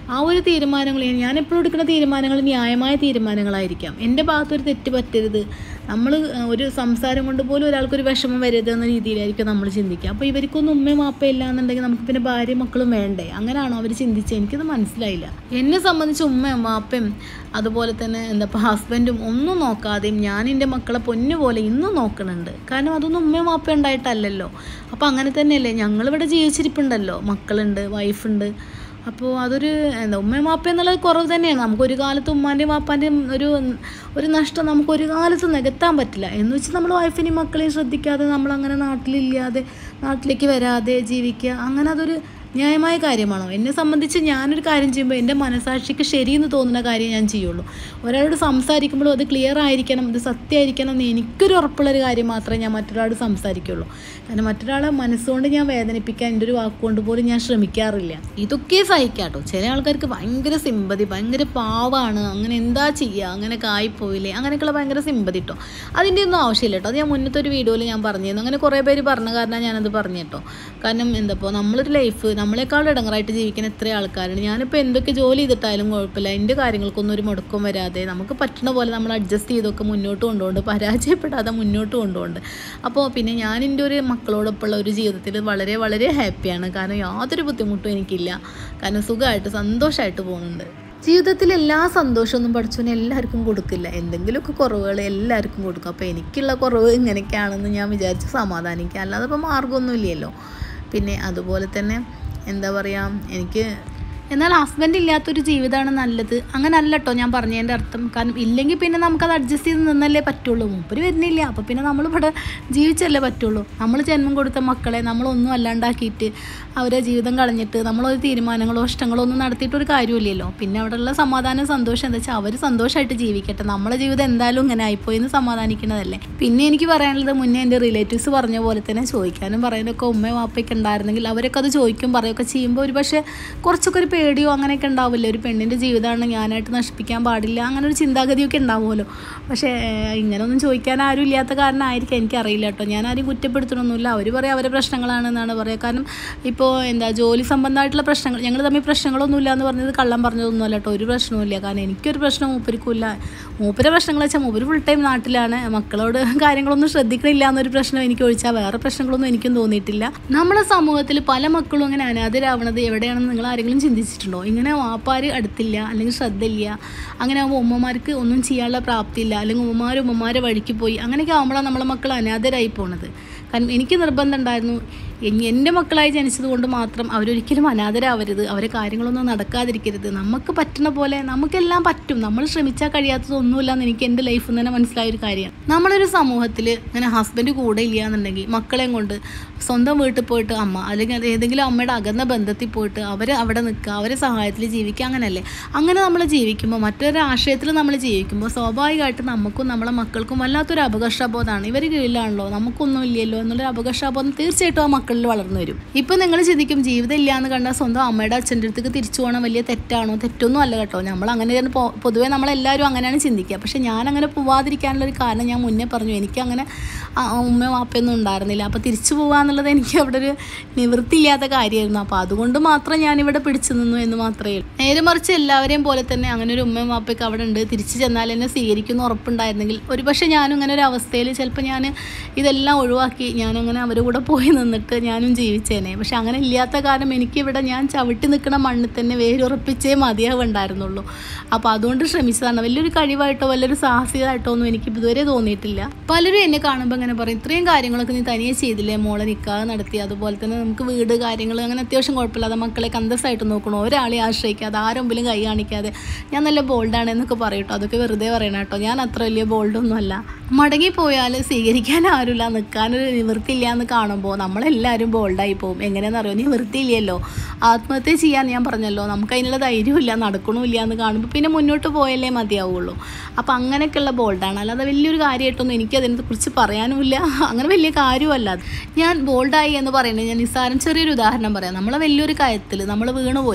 ആ ഒരു തീരുമാനങ്ങൾ ഞാൻ എപ്പോഴും എടുക്കുന്ന തീരുമാനങ്ങൾ ന്യായമായ തീരുമാനങ്ങളായിരിക്കാം. എൻ്റെ ഭാഗത്തൊരു തെറ്റ് പറ്റരുത്, നമ്മൾ ഒരു സംസാരം കൊണ്ട് പോലും ഒരാൾക്കൊരു വിഷമം വരരുത് എന്ന രീതിയിലായിരിക്കും നമ്മൾ ചിന്തിക്കുക. അപ്പോൾ ഇവർക്കൊന്നും ഉമ്മയും വാപ്പയും ഇല്ല എന്നുണ്ടെങ്കിൽ നമുക്ക് പിന്നെ ഭാര്യയും മക്കളും വേണ്ടേ? അങ്ങനെയാണോ അവർ ചിന്തിച്ചത്? എനിക്കത് മനസ്സിലായില്ല. എന്നെ സംബന്ധിച്ച് ഉമ്മയും വാപ്പയും അതുപോലെ തന്നെ എന്താ ഹസ്ബൻഡും ഒന്നും നോക്കാതെയും ഞാൻ എൻ്റെ മക്കളെ പൊന്നു പോലെ ഇന്നും നോക്കണുണ്ട്. കാരണം അതൊന്നും ഉമ്മയും വാപ്പയും ഉണ്ടായിട്ടല്ലല്ലോ. അപ്പോൾ അങ്ങനെ തന്നെയല്ലേ ഞങ്ങളിവിടെ ജീവിച്ചിരിപ്പുണ്ടല്ലോ, മക്കളുണ്ട്, വൈഫുണ്ട്. അപ്പോൾ അതൊരു എന്താ ഉമ്മയും വാപ്പ എന്നുള്ളത് കുറവ് തന്നെയാണ്. നമുക്കൊരു കാലത്ത് ഉമ്മാൻ്റെയും വാപ്പാൻ്റെയും ഒരു ഒരു നഷ്ടം നമുക്കൊരു കാലത്ത് നികത്താൻ പറ്റില്ല. എന്ന് വെച്ചാൽ നമ്മൾ വൈഫിനെയും മക്കളെയും ശ്രദ്ധിക്കാതെ നമ്മളങ്ങനെ നാട്ടിലില്ലാതെ നാട്ടിലേക്ക് വരാതെ ജീവിക്കുക, അങ്ങനെ അതൊരു ന്യായമായ കാര്യമാണോ? എന്നെ സംബന്ധിച്ച് ഞാനൊരു കാര്യം ചെയ്യുമ്പോൾ എൻ്റെ മനസാക്ഷിക്ക് ശരിയെന്ന് തോന്നുന്ന കാര്യം ഞാൻ ചെയ്യുള്ളൂ. ഒരാളോട് സംസാരിക്കുമ്പോഴും അത് ക്ലിയർ ആയിരിക്കണം, അത് സത്യമായിരിക്കണം എന്ന് എനിക്കൊരു ഉറപ്പുള്ളൊരു കാര്യം മാത്രമേ ഞാൻ മറ്റൊരാളോട് സംസാരിക്കുള്ളൂ. കാരണം മറ്റൊരാളെ മനസ്സുകൊണ്ട് ഞാൻ വേദനിപ്പിക്കാൻ എൻ്റെ ഒരു വാക്കുകൊണ്ട് പോലും ഞാൻ ശ്രമിക്കാറില്ല. ഇതൊക്കെ സഹിക്കാട്ടോ. ചില ആൾക്കാർക്ക് ഭയങ്കര സിമ്പതി, ഭയങ്കര പാവാണ്, അങ്ങനെ എന്താ ചെയ്യുക, അങ്ങനെ കായിപ്പോയില്ലേ, അങ്ങനെയൊക്കെയുള്ള ഭയങ്കര സിമ്പതി കേട്ടോ. അതിൻ്റെ ഒന്നും ആവശ്യമില്ല കേട്ടോ. അത് ഞാൻ മുന്നത്തെ ഒരു വീഡിയോയിൽ ഞാൻ പറഞ്ഞിരുന്നു. അങ്ങനെ കുറേ പേര് പറഞ്ഞ കാരണം ഞാനത് പറഞ്ഞു കേട്ടോ. കാരണം എന്താപ്പോൾ നമ്മളൊരു ലൈഫ് നമ്മളെക്കാളും ഇടങ്ങറായിട്ട് ജീവിക്കുന്ന എത്ര ആൾക്കാരാണ്. ഞാനിപ്പോൾ എന്തൊക്കെ ജോലി ചെയ്തിട്ടായാലും കുഴപ്പമില്ല, എൻ്റെ കാര്യങ്ങൾക്കൊന്നും ഒരു മുടക്കം വരാതെ നമുക്ക് പറ്റുന്ന പോലെ നമ്മൾ അഡ്ജസ്റ്റ് ചെയ്തൊക്കെ മുന്നോട്ട് കൊണ്ടുപോകുന്നുണ്ട്, പരാജയപ്പെടാതെ മുന്നോട്ട് കൊണ്ടുപോകുന്നുണ്ട്. അപ്പോൾ പിന്നെ ഞാൻ എൻ്റെ ഒരു മക്കളോടൊപ്പമുള്ള ഒരു ജീവിതത്തിൽ വളരെ വളരെ ഹാപ്പിയാണ്. കാരണം യാതൊരു ബുദ്ധിമുട്ടും എനിക്കില്ല. കാരണം സുഖമായിട്ട് സന്തോഷമായിട്ട് പോകുന്നുണ്ട്. ജീവിതത്തിൽ എല്ലാ സന്തോഷമൊന്നും പഠിച്ചവന് എല്ലാവർക്കും കൊടുക്കില്ല, എന്തെങ്കിലുമൊക്കെ കുറവുകൾ എല്ലാവർക്കും കൊടുക്കും. അപ്പോൾ എനിക്കുള്ള കുറവ് ഇങ്ങനെയൊക്കെയാണെന്ന് ഞാൻ വിചാരിച്ച് സമാധാനിക്കുക, അല്ലാതെ ഇപ്പോൾ മാർഗ്ഗമൊന്നും ഇല്ലല്ലോ. പിന്നെ അതുപോലെ തന്നെ എന്താ പറയുക, എനിക്ക് എന്നാൽ ഹസ്ബൻഡ് ഇല്ലാത്തൊരു ജീവിതമാണ് നല്ലത് അങ്ങനെ അല്ല കേട്ടോ ഞാൻ പറഞ്ഞതിൻ്റെ അർത്ഥം. കാരണം ഇല്ലെങ്കിൽ പിന്നെ നമുക്കത് അഡ്ജസ്റ്റ് ചെയ്ത് നിന്നല്ലേ പറ്റുള്ളൂ. മൂപ്പര് വരുന്നില്ല, അപ്പോൾ പിന്നെ നമ്മളിവിടെ ജീവിച്ചല്ലേ പറ്റുള്ളൂ. നമ്മൾ ജന്മം കൊടുത്ത മക്കളെ നമ്മളൊന്നും അല്ലാണ്ടാക്കിയിട്ട് അവരെ ജീവിതം കളഞ്ഞിട്ട് നമ്മളൊരു തീരുമാനങ്ങളോ ഇഷ്ടങ്ങളോ ഒന്നും നടത്തിയിട്ടൊരു കാര്യമില്ലല്ലോ. പിന്നെ അവിടെയുള്ള സമാധാനം സന്തോഷം എന്താ വെച്ചാൽ അവർ സന്തോഷമായിട്ട് ജീവിക്കട്ടെ, നമ്മളെ ജീവിതം എന്തായാലും ഇങ്ങനെ ആയിപ്പോയി എന്ന് സമാധാനിക്കുന്നതല്ലേ. പിന്നെ എനിക്ക് പറയാനുള്ളത്, മുന്നേ എൻ്റെ റിലേറ്റീവ്സ് പറഞ്ഞ പോലെ തന്നെ ചോദിക്കാനും പറയാനൊക്കെ ഉമ്മയും വാപ്പയൊക്കെ ഉണ്ടായിരുന്നെങ്കിൽ അവരൊക്കെ അത് ചോദിക്കും പറയുകയൊക്കെ ചെയ്യുമ്പോൾ ഒരു പക്ഷേ കുറച്ചൊക്കെ ഒരു പേടിയോ അങ്ങനെയൊക്കെ ഉണ്ടാവില്ലേ. ഒരു പെണ്ണിൻ്റെ ജീവിതമാണ് ഞാനായിട്ട് നശിപ്പിക്കാൻ പാടില്ല, അങ്ങനെ ഒരു ചിന്താഗതിയൊക്കെ ഉണ്ടാവുമല്ലോ. പക്ഷേ ഇങ്ങനെയൊന്നും ചോദിക്കാൻ ആരും ഇല്ലാത്ത കാരണമായിരിക്കും, എനിക്കറിയില്ല കേട്ടോ. ഞാൻ ആരും കുറ്റപ്പെടുത്തണമൊന്നുമില്ല. അവർ പറയാം അവരെ പ്രശ്നങ്ങളാണെന്നാണ് പറയുക. കാരണം ഇപ്പോൾ എന്താ ജോലി സംബന്ധമായിട്ടുള്ള പ്രശ്നങ്ങൾ, ഞങ്ങൾ തമ്മിൽ പ്രശ്നങ്ങളൊന്നുമില്ല എന്ന് പറഞ്ഞത് കള്ളം പറഞ്ഞതൊന്നുമല്ല കേട്ടോ. ഒരു പ്രശ്നവുമില്ല. കാരണം എനിക്കൊരു പ്രശ്നം മൂപ്പരിക്കില്ല. മൂപ്പരെ പ്രശ്നങ്ങൾ വെച്ചാൽ മൂപ്പര് ഫുൾ ടൈം നാട്ടിലാണ്, മക്കളോട് കാര്യങ്ങളൊന്നും ശ്രദ്ധിക്കണില്ല എന്നൊരു പ്രശ്നം എനിക്ക് ഒഴിച്ചാൽ വേറെ പ്രശ്നങ്ങളൊന്നും എനിക്കും തോന്നിയിട്ടില്ല. നമ്മുടെ സമൂഹത്തിൽ പല മക്കളും ഇങ്ങനെ അനാഥരാവണത് എവിടെയാണെന്ന് നിങ്ങൾ ആരെങ്കിലും ചിന്തിച്ചിട്ടുണ്ടോ? ഇങ്ങനെ വാപ്പാർ അടുത്തില്ല അല്ലെങ്കിൽ ശ്രദ്ധയില്ല, അങ്ങനെ ആകുമ്പോൾ ഉമ്മമാർക്ക് ഒന്നും ചെയ്യാനുള്ള പ്രാപ്തിയില്ല, അല്ലെങ്കിൽ ഉമ്മമാർ ഉമ്മമാരെ വഴിക്ക് പോയി, അങ്ങനെയൊക്കെ ആകുമ്പോഴാണ് നമ്മളെ മക്കൾ അനാഥരായി പോണത്. കാരണം എനിക്ക് നിർബന്ധം ഉണ്ടായിരുന്നു, എൻ്റെ മക്കളായി ജനിച്ചത് കൊണ്ട് മാത്രം അവരൊരിക്കലും അനാഥരാവരുത്, അവരെ കാര്യങ്ങളൊന്നും നടക്കാതിരിക്കരുത്. നമുക്ക് പറ്റുന്ന പോലെ നമുക്കെല്ലാം പറ്റും, നമ്മൾ ശ്രമിച്ചാൽ കഴിയാത്തതൊന്നുമില്ല എന്ന് എനിക്ക് എൻ്റെ ലൈഫിൽ തന്നെ മനസ്സിലായൊരു കാര്യമാണ്. നമ്മളൊരു സമൂഹത്തിൽ ഇങ്ങനെ ഹസ്ബൻഡ് കൂടെ ഇല്ല എന്നുണ്ടെങ്കിൽ മക്കളെയും കൊണ്ട് സ്വന്തം വീട്ടിൽ പോയിട്ട് അമ്മ അല്ലെങ്കിൽ ഏതെങ്കിലും അമ്മയുടെ അകന്ന ബന്ധത്തിൽ പോയിട്ട് അവർ അവിടെ നിൽക്കുക, അവരെ സഹായത്തിൽ ജീവിക്കുക, അങ്ങനെയല്ലേ. അങ്ങനെ നമ്മൾ ജീവിക്കുമ്പോൾ മറ്റൊരു ആശയത്തിൽ നമ്മൾ ജീവിക്കുമ്പോൾ സ്വാഭാവികമായിട്ട് നമുക്കും നമ്മളെ മക്കൾക്കും വല്ലാത്തൊരു അപകർഷബോധമാണ്. ഇവർ കീഴിലാണല്ലോ, നമുക്കൊന്നും ഇല്ലല്ലോ എന്നുള്ളൊരു അപകർഷബോധം തീർച്ചയായിട്ടും ആ മക്കളിൽ വളർന്നു വരും. ഇപ്പം നിങ്ങൾ ചിന്തിക്കും ജീവിതം ഇല്ല എന്ന് കണ്ടാൽ സ്വന്തം അമ്മയുടെ അച്ഛൻ്റെ അടുത്തേക്ക് തിരിച്ചു പോകണം വലിയ തെറ്റാണോ? തെറ്റൊന്നും അല്ല കേട്ടോ. നമ്മൾ അങ്ങനെ പൊതുവേ നമ്മളെല്ലാവരും അങ്ങനെയാണ് ചിന്തിക്കുക. പക്ഷെ ഞാനങ്ങനെ പോവാതിരിക്കാനുള്ളൊരു കാരണം ഞാൻ മുന്നേ പറഞ്ഞു, എനിക്കങ്ങനെ ഉമ്മ വാപ്പയൊന്നും ഉണ്ടായിരുന്നില്ല. അപ്പോൾ തിരിച്ചു പോകാന്നുള്ളത് എനിക്ക് അവിടെ ഒരു നിവൃത്തിയില്ലാത്ത കാര്യമായിരുന്നു. അപ്പോൾ അതുകൊണ്ട് മാത്രം ഞാനിവിടെ പിടിച്ചു നിന്നു എന്ന് മാത്രമേ ഉള്ളൂ. നേരെ മറിച്ച് എല്ലാവരെയും പോലെ തന്നെ അങ്ങനെ ഒരു ഉമ്മയും വാപ്പയൊക്കെ അവിടെ ഉണ്ട്, തിരിച്ചു ചെന്നാൽ എന്നെ സ്വീകരിക്കുന്ന ഉറപ്പുണ്ടായിരുന്നെങ്കിൽ ഒരു പക്ഷേ ഞാനും ഇങ്ങനെ ഒരു അവസ്ഥയിൽ ചിലപ്പോൾ ഞാൻ ഇതെല്ലാം ഒഴിവാക്കി ഞാനങ്ങനെ അവരുടെ കൂടെ പോയി നിന്നിട്ട് ഞാനും ജീവിച്ചേനെ. പക്ഷെ അങ്ങനെ ഇല്ലാത്ത കാരണം എനിക്കിവിടെ ഞാൻ ചവിട്ടി നിൽക്കുന്ന മണ്ണിൽ തന്നെ വേരുറപ്പിച്ചേ മതിയാവുണ്ടായിരുന്നുള്ളൂ. അപ്പോൾ അതുകൊണ്ട് ശ്രമിച്ചതാണ്. വലിയൊരു കഴിവായിട്ടോ വലിയൊരു സാഹസികമായിട്ടോ ഒന്നും എനിക്ക് ഇതുവരെ തോന്നിയിട്ടില്ല. പലരും എന്നെ കാണുമ്പോൾ അങ്ങനെ പറയും, ഇത്രയും കാര്യങ്ങളൊക്കെ നീ തനിയെ ചെയ്തില്ലേ, മോളെ നിക്കാതെ നടത്തി, അതുപോലെ തന്നെ നമുക്ക് വീട് കാര്യങ്ങൾ അങ്ങനെ അത്യാവശ്യം കുഴപ്പമില്ലാതെ മക്കളെ അന്തസ്സായിട്ട് നോക്കണോ, ഒരാളെ ആശ്രയിക്കാതെ ആരെങ്കിലും കൈ കാണിക്കാതെ ഞാൻ നല്ല ബോൾഡാണ് എന്നൊക്കെ പറയട്ടോ. അതൊക്കെ വെറുതെ പറയണം കേട്ടോ. ഞാൻ അത്ര വലിയ ബോൾഡൊന്നും അല്ല. മടങ്ങിപ്പോയാൽ സ്വീകരിക്കാൻ ആരുമില്ല, നിൽക്കാനൊരു നിവൃത്തിയില്ല എന്ന് കാണുമ്പോൾ നമ്മളെല്ലാവരും ബോൾഡായി പോകും. എങ്ങനെയാണെന്നറിയോ? നിവൃത്തിയില്ലല്ലോ, ആത്മഹത്യ ചെയ്യാൻ ഞാൻ പറഞ്ഞല്ലോ, നമുക്ക് അതിനുള്ള ധൈര്യമില്ല, നടക്കണമില്ല എന്ന് കാണുമ്പോൾ പിന്നെ മുന്നോട്ട് പോയല്ലേ മതിയാവുള്ളൂ. അപ്പോൾ അങ്ങനെയൊക്കെയുള്ള ബോൾഡാണ്, അല്ലാതെ വലിയൊരു കാര്യമായിട്ടൊന്നും എനിക്ക് അതിനെക്കുറിച്ച് പറയാനുമില്ല. അങ്ങനെ വലിയ കാര്യമല്ല അത്. ഞാൻ ബോൾഡായി എന്ന് പറയുന്നത് ഞാൻ നിസ്സാരം ചെറിയൊരു ഉദാഹരണം പറയാം. നമ്മളെ വലിയൊരു കയത്തിൽ നമ്മൾ വീണുപോയി,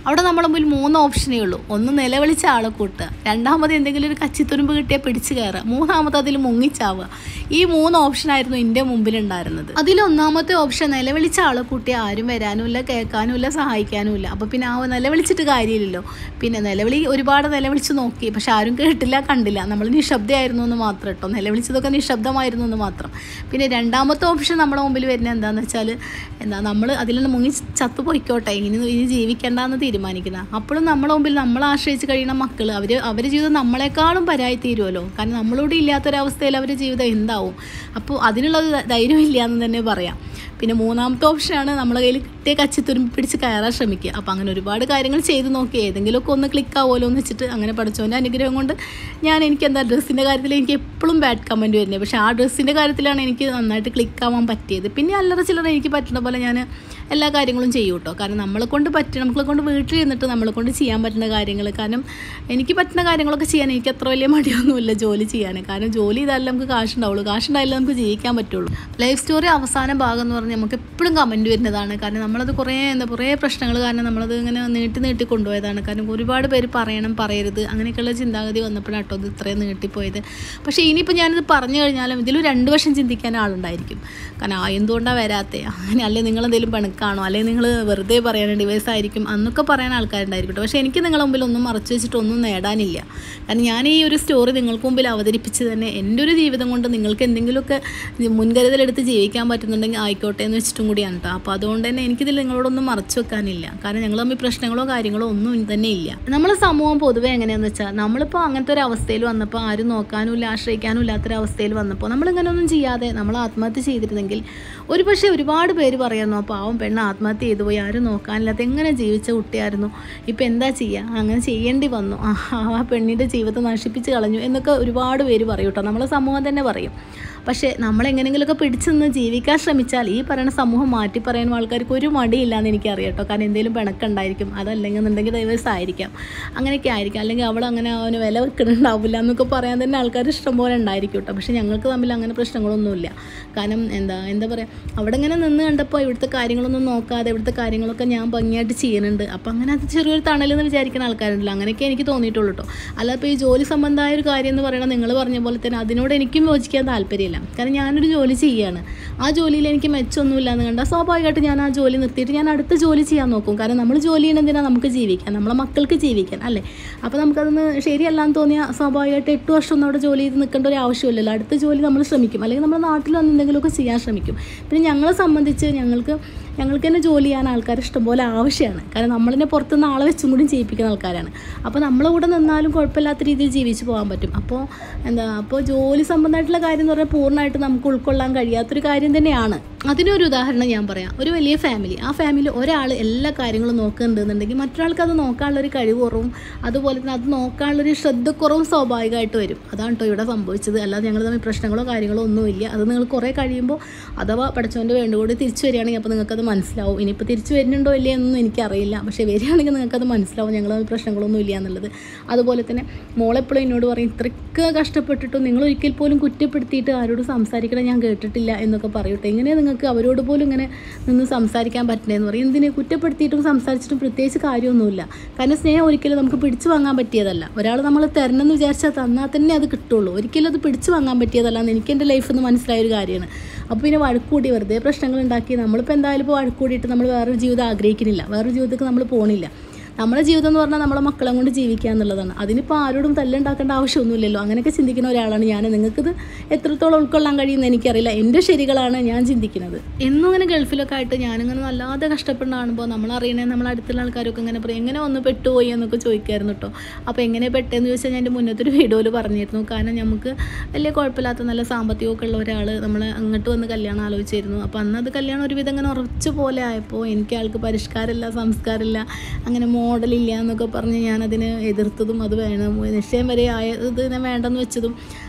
അവിടെ നമ്മുടെ മുമ്പിൽ മൂന്ന് ഓപ്ഷനേ ഉള്ളൂ. ഒന്ന് നിലവിളിച്ച ആളെ കൂട്ടുക, രണ്ടാമത് എന്തെങ്കിലും ഒരു കച്ചിത്തുരുമ്പ് കിട്ടിയാൽ പിടിച്ച് കയറുക, മൂന്നാമത് അതിൽ മുങ്ങിച്ചാവുക. ഈ മൂന്ന് ഓപ്ഷനായിരുന്നു എൻ്റെ മുമ്പിലുണ്ടായിരുന്നത്. അതിലൊന്നാമത്തെ ഓപ്ഷൻ നിലവിളിച്ച ആളെ കൂട്ടിയാൽ ആരും വരാനുമില്ല, കേൾക്കാനുമില്ല, സഹായിക്കാനുമില്ല. അപ്പോൾ പിന്നെ ആ നിലവിളിച്ചിട്ട് കാര്യമില്ലല്ലോ. പിന്നെ നിലവിളി ഒരുപാട് നിലവിളിച്ച് നോക്കി, പക്ഷെ ആരും കേട്ടില്ല, കണ്ടില്ല. നമ്മൾ നിശബ്ദമായിരുന്നു എന്ന് മാത്രം കേട്ടോ, നിലവിളിച്ചതൊക്കെ നിശബ്ദമായിരുന്നു എന്ന് മാത്രം. പിന്നെ രണ്ടാമത്തെ ഓപ്ഷൻ നമ്മുടെ മുമ്പിൽ വരുന്നത് എന്താണെന്ന് വെച്ചാൽ എന്താ നമ്മൾ അതിൽ നിന്ന് മുങ്ങി ചത്തു പോയിക്കോട്ടെ, ഇനി ഇനി ജീവിക്കേണ്ടെന്ന് തീരുമാനിക്കുന്നത്. അപ്പോഴും നമ്മുടെ മുമ്പിൽ നമ്മൾ ആശ്രയിച്ച് കഴിയുന്ന മക്കൾ അവർ അവരുടെ ജീവിതം നമ്മളെക്കാളും പരായി തീരുമല്ലോ. കാരണം നമ്മളോട് ഇല്ലാത്തൊരവസ്ഥയിൽ അവരുടെ ജീവിതം എന്താവും. അപ്പോൾ അതിനുള്ള ധൈര്യം ഇല്ല എന്ന് തന്നെ പറയാം. പിന്നെ മൂന്നാമത്തെ ഓപ്ഷനാണ് നമ്മളെ കയ്യിൽ കിട്ടിയ കച്ചിത്തുരുമ്പ് പിടിച്ച് കയറാൻ ശ്രമിക്കുക. അപ്പോൾ അങ്ങനെ ഒരുപാട് കാര്യങ്ങൾ ചെയ്ത് നോക്കി, ഏതെങ്കിലുമൊക്കെ ഒന്ന് ക്ലിക്ക് ആവുമല്ലോ എന്ന് വെച്ചിട്ട് അങ്ങനെ പഠിച്ചവൻ്റെ അനുഗ്രഹം കൊണ്ട് ഞാൻ എനിക്ക് എന്താ ഡ്രസ്സിൻ്റെ കാര്യത്തിൽ എനിക്ക് എപ്പോഴും ബാഡ് കമൻറ്റ് വരുന്നത്, പക്ഷേ ആ ഡ്രസ്സിൻ്റെ കാര്യത്തിലാണ് എനിക്ക് നന്നായിട്ട് ക്ലിക്ക് ആവാൻ പറ്റിയത്. പിന്നെ അല്ലറ ചില്ലറ എനിക്ക് പറ്റുന്ന പോലെ ഞാൻ എല്ലാ കാര്യങ്ങളും ചെയ്യും കേട്ടോ. കാരണം നമ്മളെ കൊണ്ട് പറ്റും, നമ്മളെ കൊണ്ട് വീട്ടിൽ ഇരുന്നിട്ട് നമ്മളെ കൊണ്ട് ചെയ്യാൻ പറ്റുന്ന കാര്യങ്ങൾ, കാരണം എനിക്ക് പറ്റുന്ന കാര്യങ്ങളൊക്കെ ചെയ്യാൻ എനിക്ക് അത്ര വലിയ മടിയൊന്നുമില്ല ജോലി ചെയ്യാൻ. കാരണം ജോലി ചെയ്താലേ നമുക്ക് കാശുണ്ടാവുള്ളൂ, കാശുണ്ടായാലേ നമുക്ക് ജീവിക്കാൻ പറ്റുള്ളൂ. ലൈഫ് സ്റ്റോറി അവസാന ഭാഗം എന്ന് പറഞ്ഞാൽ നമുക്ക് എപ്പോഴും കമൻറ്റ് വരുന്നതാണ്. കാരണം നമ്മളത് കുറേ എന്താ കുറേ പ്രശ്നങ്ങൾ കാരണം നമ്മളത് ഇങ്ങനെ നീട്ടി നീട്ടി കൊണ്ടുപോയതാണ്. കാരണം ഒരുപാട് പേര് പറയണം പറയരുത് അങ്ങനെയൊക്കെയുള്ള ചിന്താഗതി വന്നപ്പോഴാണ് കേട്ടോ ഇത് ഇത്രയും നീട്ടിപ്പോയത്. പക്ഷേ ഇനിയിപ്പോൾ ഞാനിത് പറഞ്ഞു കഴിഞ്ഞാലും ഇതിൽ രണ്ട് വശം ചിന്തിക്കാൻ ആളുണ്ടായിരിക്കും. കാരണം ആ എന്തുകൊണ്ടാണ് വരാത്തേ, അങ്ങനെ അല്ലെങ്കിൽ നിങ്ങളെന്തെങ്കിലും പണിക്കാണോ, അല്ലെങ്കിൽ നിങ്ങൾ വെറുതെ പറയാൻ ഡിവൈസ് ആയിരിക്കും അന്നൊക്കെ പറയാൻ ആൾക്കാരുണ്ടായിരിക്കും. പക്ഷേ എനിക്ക് നിങ്ങളുടെ മുമ്പിൽ ഒന്നും മറച്ചു വെച്ചിട്ട് ഒന്നും നേടാനില്ല. കാരണം ഞാൻ ഈ ഒരു സ്റ്റോറി നിങ്ങൾക്ക് മുമ്പിൽ അവതരിപ്പിച്ച് തന്നെ എൻ്റെ ഒരു ജീവിതം കൊണ്ട് നിങ്ങൾക്ക് എന്തെങ്കിലുമൊക്കെ മുൻകരുതലെടുത്ത് ജീവിക്കാൻ പറ്റുന്നുണ്ടെങ്കിൽ ആയിക്കോട്ടെ എന്ന് വെച്ചിട്ടും കൂടിയാണ് കേട്ടോ. അപ്പോൾ അതുകൊണ്ട് തന്നെ എനിക്കിതിൽ നിങ്ങളോടൊന്നും മറച്ചു വെക്കാനില്ല. കാരണം ഞങ്ങൾ തമ്മിൽ പ്രശ്നങ്ങളോ കാര്യങ്ങളോ ഒന്നും തന്നെ ഇല്ല. നമ്മളെ സമൂഹം പൊതുവെ എങ്ങനെയാണെന്ന് വെച്ചാൽ നമ്മളിപ്പോൾ അങ്ങനത്തെ ഒരു അവസ്ഥയിൽ വന്നപ്പോൾ ആരും നോക്കാനും ഇല്ല ആശ്രയിക്കാനും ഇല്ലാത്തൊരവസ്ഥയിൽ വന്നപ്പോൾ നമ്മളിങ്ങനെ ഒന്നും ചെയ്യാതെ നമ്മൾ ആത്മഹത്യ ചെയ്തിരുന്നെങ്കിൽ ഒരു പക്ഷേ ഒരുപാട് പേര് പറയായിരുന്നു പാവം പെണ്ണ് ആത്മഹത്യ ചെയ്തു പോയി, ആരും നോക്കാനില്ലാത്ത എങ്ങനെ ജീവിച്ച കുട്ടിയായിരുന്നു, ഇപ്പോൾ എന്താ ചെയ്യുക, അങ്ങനെ ചെയ്യേണ്ടി വന്നു, ആ പെണ്ണിൻ്റെ ജീവിതം നശിപ്പിച്ച് കളഞ്ഞു എന്നൊക്കെ ഒരുപാട് പേര് പറയും കേട്ടോ. നമ്മളെ സമൂഹം തന്നെ പറയും. പക്ഷേ നമ്മളെങ്ങനെയെങ്കിലുമൊക്കെ പിടിച്ചു നിന്ന് ജീവിക്കാൻ ശ്രമിച്ചാൽ ഈ പറയുന്ന സമൂഹം മാറ്റി പറയാൻ ആൾക്കാർക്ക് ഒരു മടിയില്ലാന്ന് എനിക്കറിയാം കേട്ടോ. കാരണം എന്തെങ്കിലും പിണക്കുണ്ടായിരിക്കും, അതല്ലെങ്കിൽ എന്നുണ്ടെങ്കിൽ ഡൈവേഴ്സ് ആയിരിക്കാം, അങ്ങനെയൊക്കെ ആയിരിക്കാം, അല്ലെങ്കിൽ അവൾ അങ്ങനെ അവന് വില വെക്കുന്നുണ്ടാവില്ല എന്നൊക്കെ പറയാൻ തന്നെ ആൾക്കാർ ഇഷ്ടംപോലെ ഉണ്ടായിരിക്കും കേട്ടോ. പക്ഷേ ഞങ്ങൾക്ക് തമ്മിൽ അങ്ങനെ പ്രശ്നങ്ങളൊന്നുമില്ല. കാരണം എന്താ എന്താ പറയുക, അവിടെ ഇങ്ങനെ നിന്ന് കണ്ടപ്പോൾ ഇവിടുത്തെ കാര്യങ്ങളൊന്നും നോക്കാതെ ഇവിടുത്തെ കാര്യങ്ങളൊക്കെ ഞാൻ ഭംഗിയായിട്ട് ചെയ്യുന്നുണ്ട്. അപ്പോൾ അങ്ങനെ അത് ചെറിയൊരു തണലെന്ന് വിചാരിക്കുന്ന ആൾക്കാരുണ്ടല്ലോ, അങ്ങനെയൊക്കെ എനിക്ക് തോന്നിയിട്ടുള്ളൂ കേട്ടോ. അല്ലാതെ ഇപ്പോൾ ഈ ജോലി സംബന്ധമായ ഒരു കാര്യം എന്ന് പറയുന്നത് നിങ്ങൾ പറഞ്ഞ പോലെ തന്നെ അതിനോട് എനിക്കും യോജിക്കാൻ താല്പര്യമില്ല. കാരണം ഞാനൊരു ജോലി ചെയ്യുകയാണ്, ആ ജോലിയിൽ എനിക്ക് മെച്ചമൊന്നുമില്ല എന്ന് കണ്ടാൽ സ്വാഭാവികമായിട്ട് ഞാൻ ആ ജോലി നിർത്തിയിട്ട് ഞാൻ അടുത്ത ജോലി ചെയ്യാൻ നോക്കും. കാരണം നമ്മൾ ജോലി ചെയ്യുന്നതിനാണ് നമുക്ക് ജീവിക്കാൻ, നമ്മളെ മക്കൾക്ക് ജീവിക്കാൻ അല്ലേ. അപ്പോൾ നമുക്കതൊന്ന് ശരിയല്ലാന്ന് തോന്നിയാൽ സ്വാഭാവികമായിട്ട് എട്ട് വർഷം ഒന്നും അവിടെ ജോലി ചെയ്ത് നിൽക്കേണ്ട ഒരു ആവശ്യമില്ലല്ലോ. അടുത്ത ജോലി നമ്മൾ ശ്രമിക്കും, അല്ലെങ്കിൽ നമ്മുടെ നാട്ടിൽ വന്ന് എന്തെങ്കിലുമൊക്കെ ചെയ്യാൻ ശ്രമിക്കും. പിന്നെ ഞങ്ങളെ സംബന്ധിച്ച് ഞങ്ങൾക്ക് ഞങ്ങൾക്ക് തന്നെ ജോലി ചെയ്യാൻ ആൾക്കാർ ഇഷ്ടംപോലെ ആവശ്യമാണ്. കാരണം നമ്മളതിനെ പുറത്തുനിന്ന് ആളെ വെച്ചും കൂടി ചെയ്യിപ്പിക്കുന്ന ആൾക്കാരാണ്. അപ്പോൾ നമ്മളെ കൂടെ നിന്നാലും കുഴപ്പമില്ലാത്ത രീതിയിൽ ജീവിച്ച് പോകാൻ പറ്റും. അപ്പോൾ എന്താ അപ്പോൾ ജോലി സംബന്ധമായിട്ടുള്ള കാര്യം എന്ന് പറഞ്ഞാൽ പൂർണ്ണമായിട്ട് നമുക്ക് ഉൾക്കൊള്ളാൻ കഴിയാത്തൊരു കാര്യം തന്നെയാണ്. അതിനൊരു ഉദാഹരണം ഞാൻ പറയാം. ഒരു വലിയ ഫാമിലി, ആ ഫാമിലി ഒരാൾ എല്ലാ കാര്യങ്ങളും നോക്കുന്നുണ്ടെന്നുണ്ടെങ്കിൽ മറ്റൊരാൾക്ക് അത് നോക്കാനുള്ളൊരു കഴിവ് കുറവും അതുപോലെ തന്നെ അത് നോക്കാനുള്ളൊരു ശ്രദ്ധക്കുറവും സ്വാഭാവികമായിട്ട് വരും. അതാണ് കേട്ടോ ഇവിടെ സംഭവിച്ചത്. അല്ലാതെ ഞങ്ങൾ തമ്മിൽ പ്രശ്നങ്ങളോ കാര്യങ്ങളോ ഒന്നുമില്ല. അത് നിങ്ങൾ കുറേ കഴിയുമ്പോൾ അഥവാ പഠിച്ചവൻ്റെ വേണ്ടുകൂടി തിരിച്ചു വരികയാണെങ്കിൽ അപ്പോൾ നിങ്ങൾക്കത് മനസ്സിലാവും. ഇനിയിപ്പോൾ തിരിച്ചു വരുന്നുണ്ടോ ഇല്ലേ എന്നൊന്നും എനിക്കറിയില്ല, പക്ഷേ വരികയാണെങ്കിൽ നിങ്ങൾക്കത് മനസ്സിലാവും ഞങ്ങൾ തമ്മിൽ പ്രശ്നങ്ങളൊന്നും ഇല്ല എന്നുള്ളത്. അതുപോലെ തന്നെ മോളെപ്പോഴും എന്നോട് പറയും ഇത്രയ്ക്ക് കഷ്ടപ്പെട്ടിട്ടും നിങ്ങൾ ഒരിക്കൽ പോലും കുറ്റപ്പെടുത്തിയിട്ട് ആരോട് സംസാരിക്കണം ഞാൻ കേട്ടിട്ടില്ല എന്നൊക്കെ പറയൂട്ടെ. എങ്ങനെയാണ് നിങ്ങൾക്ക് അവരോട് പോലും ഇങ്ങനെ നിന്ന് സംസാരിക്കാൻ പറ്റണേന്ന് പറയും. എന്തിന് കുറ്റപ്പെടുത്തിയിട്ടും സംസാരിച്ചിട്ടും പ്രത്യേകിച്ച് കാര്യമൊന്നുമില്ല. കാരണം സ്നേഹം ഒരിക്കലും നമുക്ക് പിടിച്ചു വാങ്ങാൻ പറ്റിയതല്ല. ഒരാൾ നമ്മൾ തരണമെന്ന് വിചാരിച്ചാൽ തന്നാൽ തന്നെ അത് കിട്ടുള്ളൂ. ഒരിക്കലും അത് പിടിച്ചു വാങ്ങാൻ പറ്റിയതല്ല എന്ന് എനിക്ക് എൻ്റെ ലൈഫിൽ നിന്ന് മനസ്സിലായൊരു കാര്യമാണ്. അപ്പോൾ പിന്നെ വഴക്കൂടി വെറുതെ പ്രശ്നങ്ങൾ ഉണ്ടാക്കി നമ്മളിപ്പോൾ എന്തായാലും ഇപ്പോൾ വഴക്കൂടിയിട്ട് നമ്മൾ വേറൊരു ജീവിതം ആഗ്രഹിക്കുന്നില്ല, വേറൊരു ജീവിതത്തേക്ക് നമ്മൾ പോകണില്ല. നമ്മുടെ ജീവിതം എന്ന് പറഞ്ഞാൽ നമ്മളെ മക്കളെ കൊണ്ട് ജീവിക്കുക എന്നുള്ളതാണ്. അതിനിപ്പോൾ ആരോടും തല്ലുണ്ടാക്കേണ്ട ആവശ്യമൊന്നുമില്ലല്ലോ. അങ്ങനെയൊക്കെ ചിന്തിക്കുന്ന ഒരാളാണ് ഞാൻ. നിങ്ങൾക്കിത് എത്രത്തോളം ഉൾക്കൊള്ളാൻ കഴിയുമെന്ന് എനിക്കറിയില്ല. എൻ്റെ ശരികളാണ് ഞാൻ ചിന്തിക്കുന്നത്. എന്നും ഇങ്ങനെ ഗൾഫിലൊക്കെ ആയിട്ട് ഞാനിങ്ങനെ വല്ലാതെ കഷ്ടപ്പെടുന്ന കാണുമ്പോൾ നമ്മളറിയണേ നമ്മളെ അടുത്തുള്ള ആൾക്കാരൊക്കെ ഇങ്ങനെ പറയും എങ്ങനെ വന്ന് പെട്ടുപോയി എന്നൊക്കെ ചോദിക്കായിരുന്നു കേട്ടോ. അപ്പോൾ എങ്ങനെ പെട്ടെന്ന് ചോദിച്ചാൽ ഞാൻ എൻ്റെ മുന്നത്തെ ഒരു വീഡിയോയിൽ പറഞ്ഞിരുന്നു. കാരണം നമുക്ക് വലിയ കുഴപ്പമില്ലാത്ത നല്ല സാമ്പത്തികമൊക്കെ ഉള്ള ഒരാൾ നമ്മളെ അങ്ങോട്ട് വന്ന് കല്യാണം ആലോചിച്ചിരുന്നു. അപ്പോൾ അന്ന് അത് കല്യാണം ഒരുവിധം ഇങ്ങനെ ഉറച്ച പോലെ ആയപ്പോൾ എനിക്ക് ആൾക്ക് പരിഷ്കാരമില്ല, സംസ്കാരമില്ല, അങ്ങനെ മോഡലില്ല എന്നൊക്കെ പറഞ്ഞ് ഞാനതിന് എതിർത്തതും അത് വേണം നിശ്ചയം വരെ ആയത് ഇതിനെ വേണ്ടെന്ന് വെച്ചതും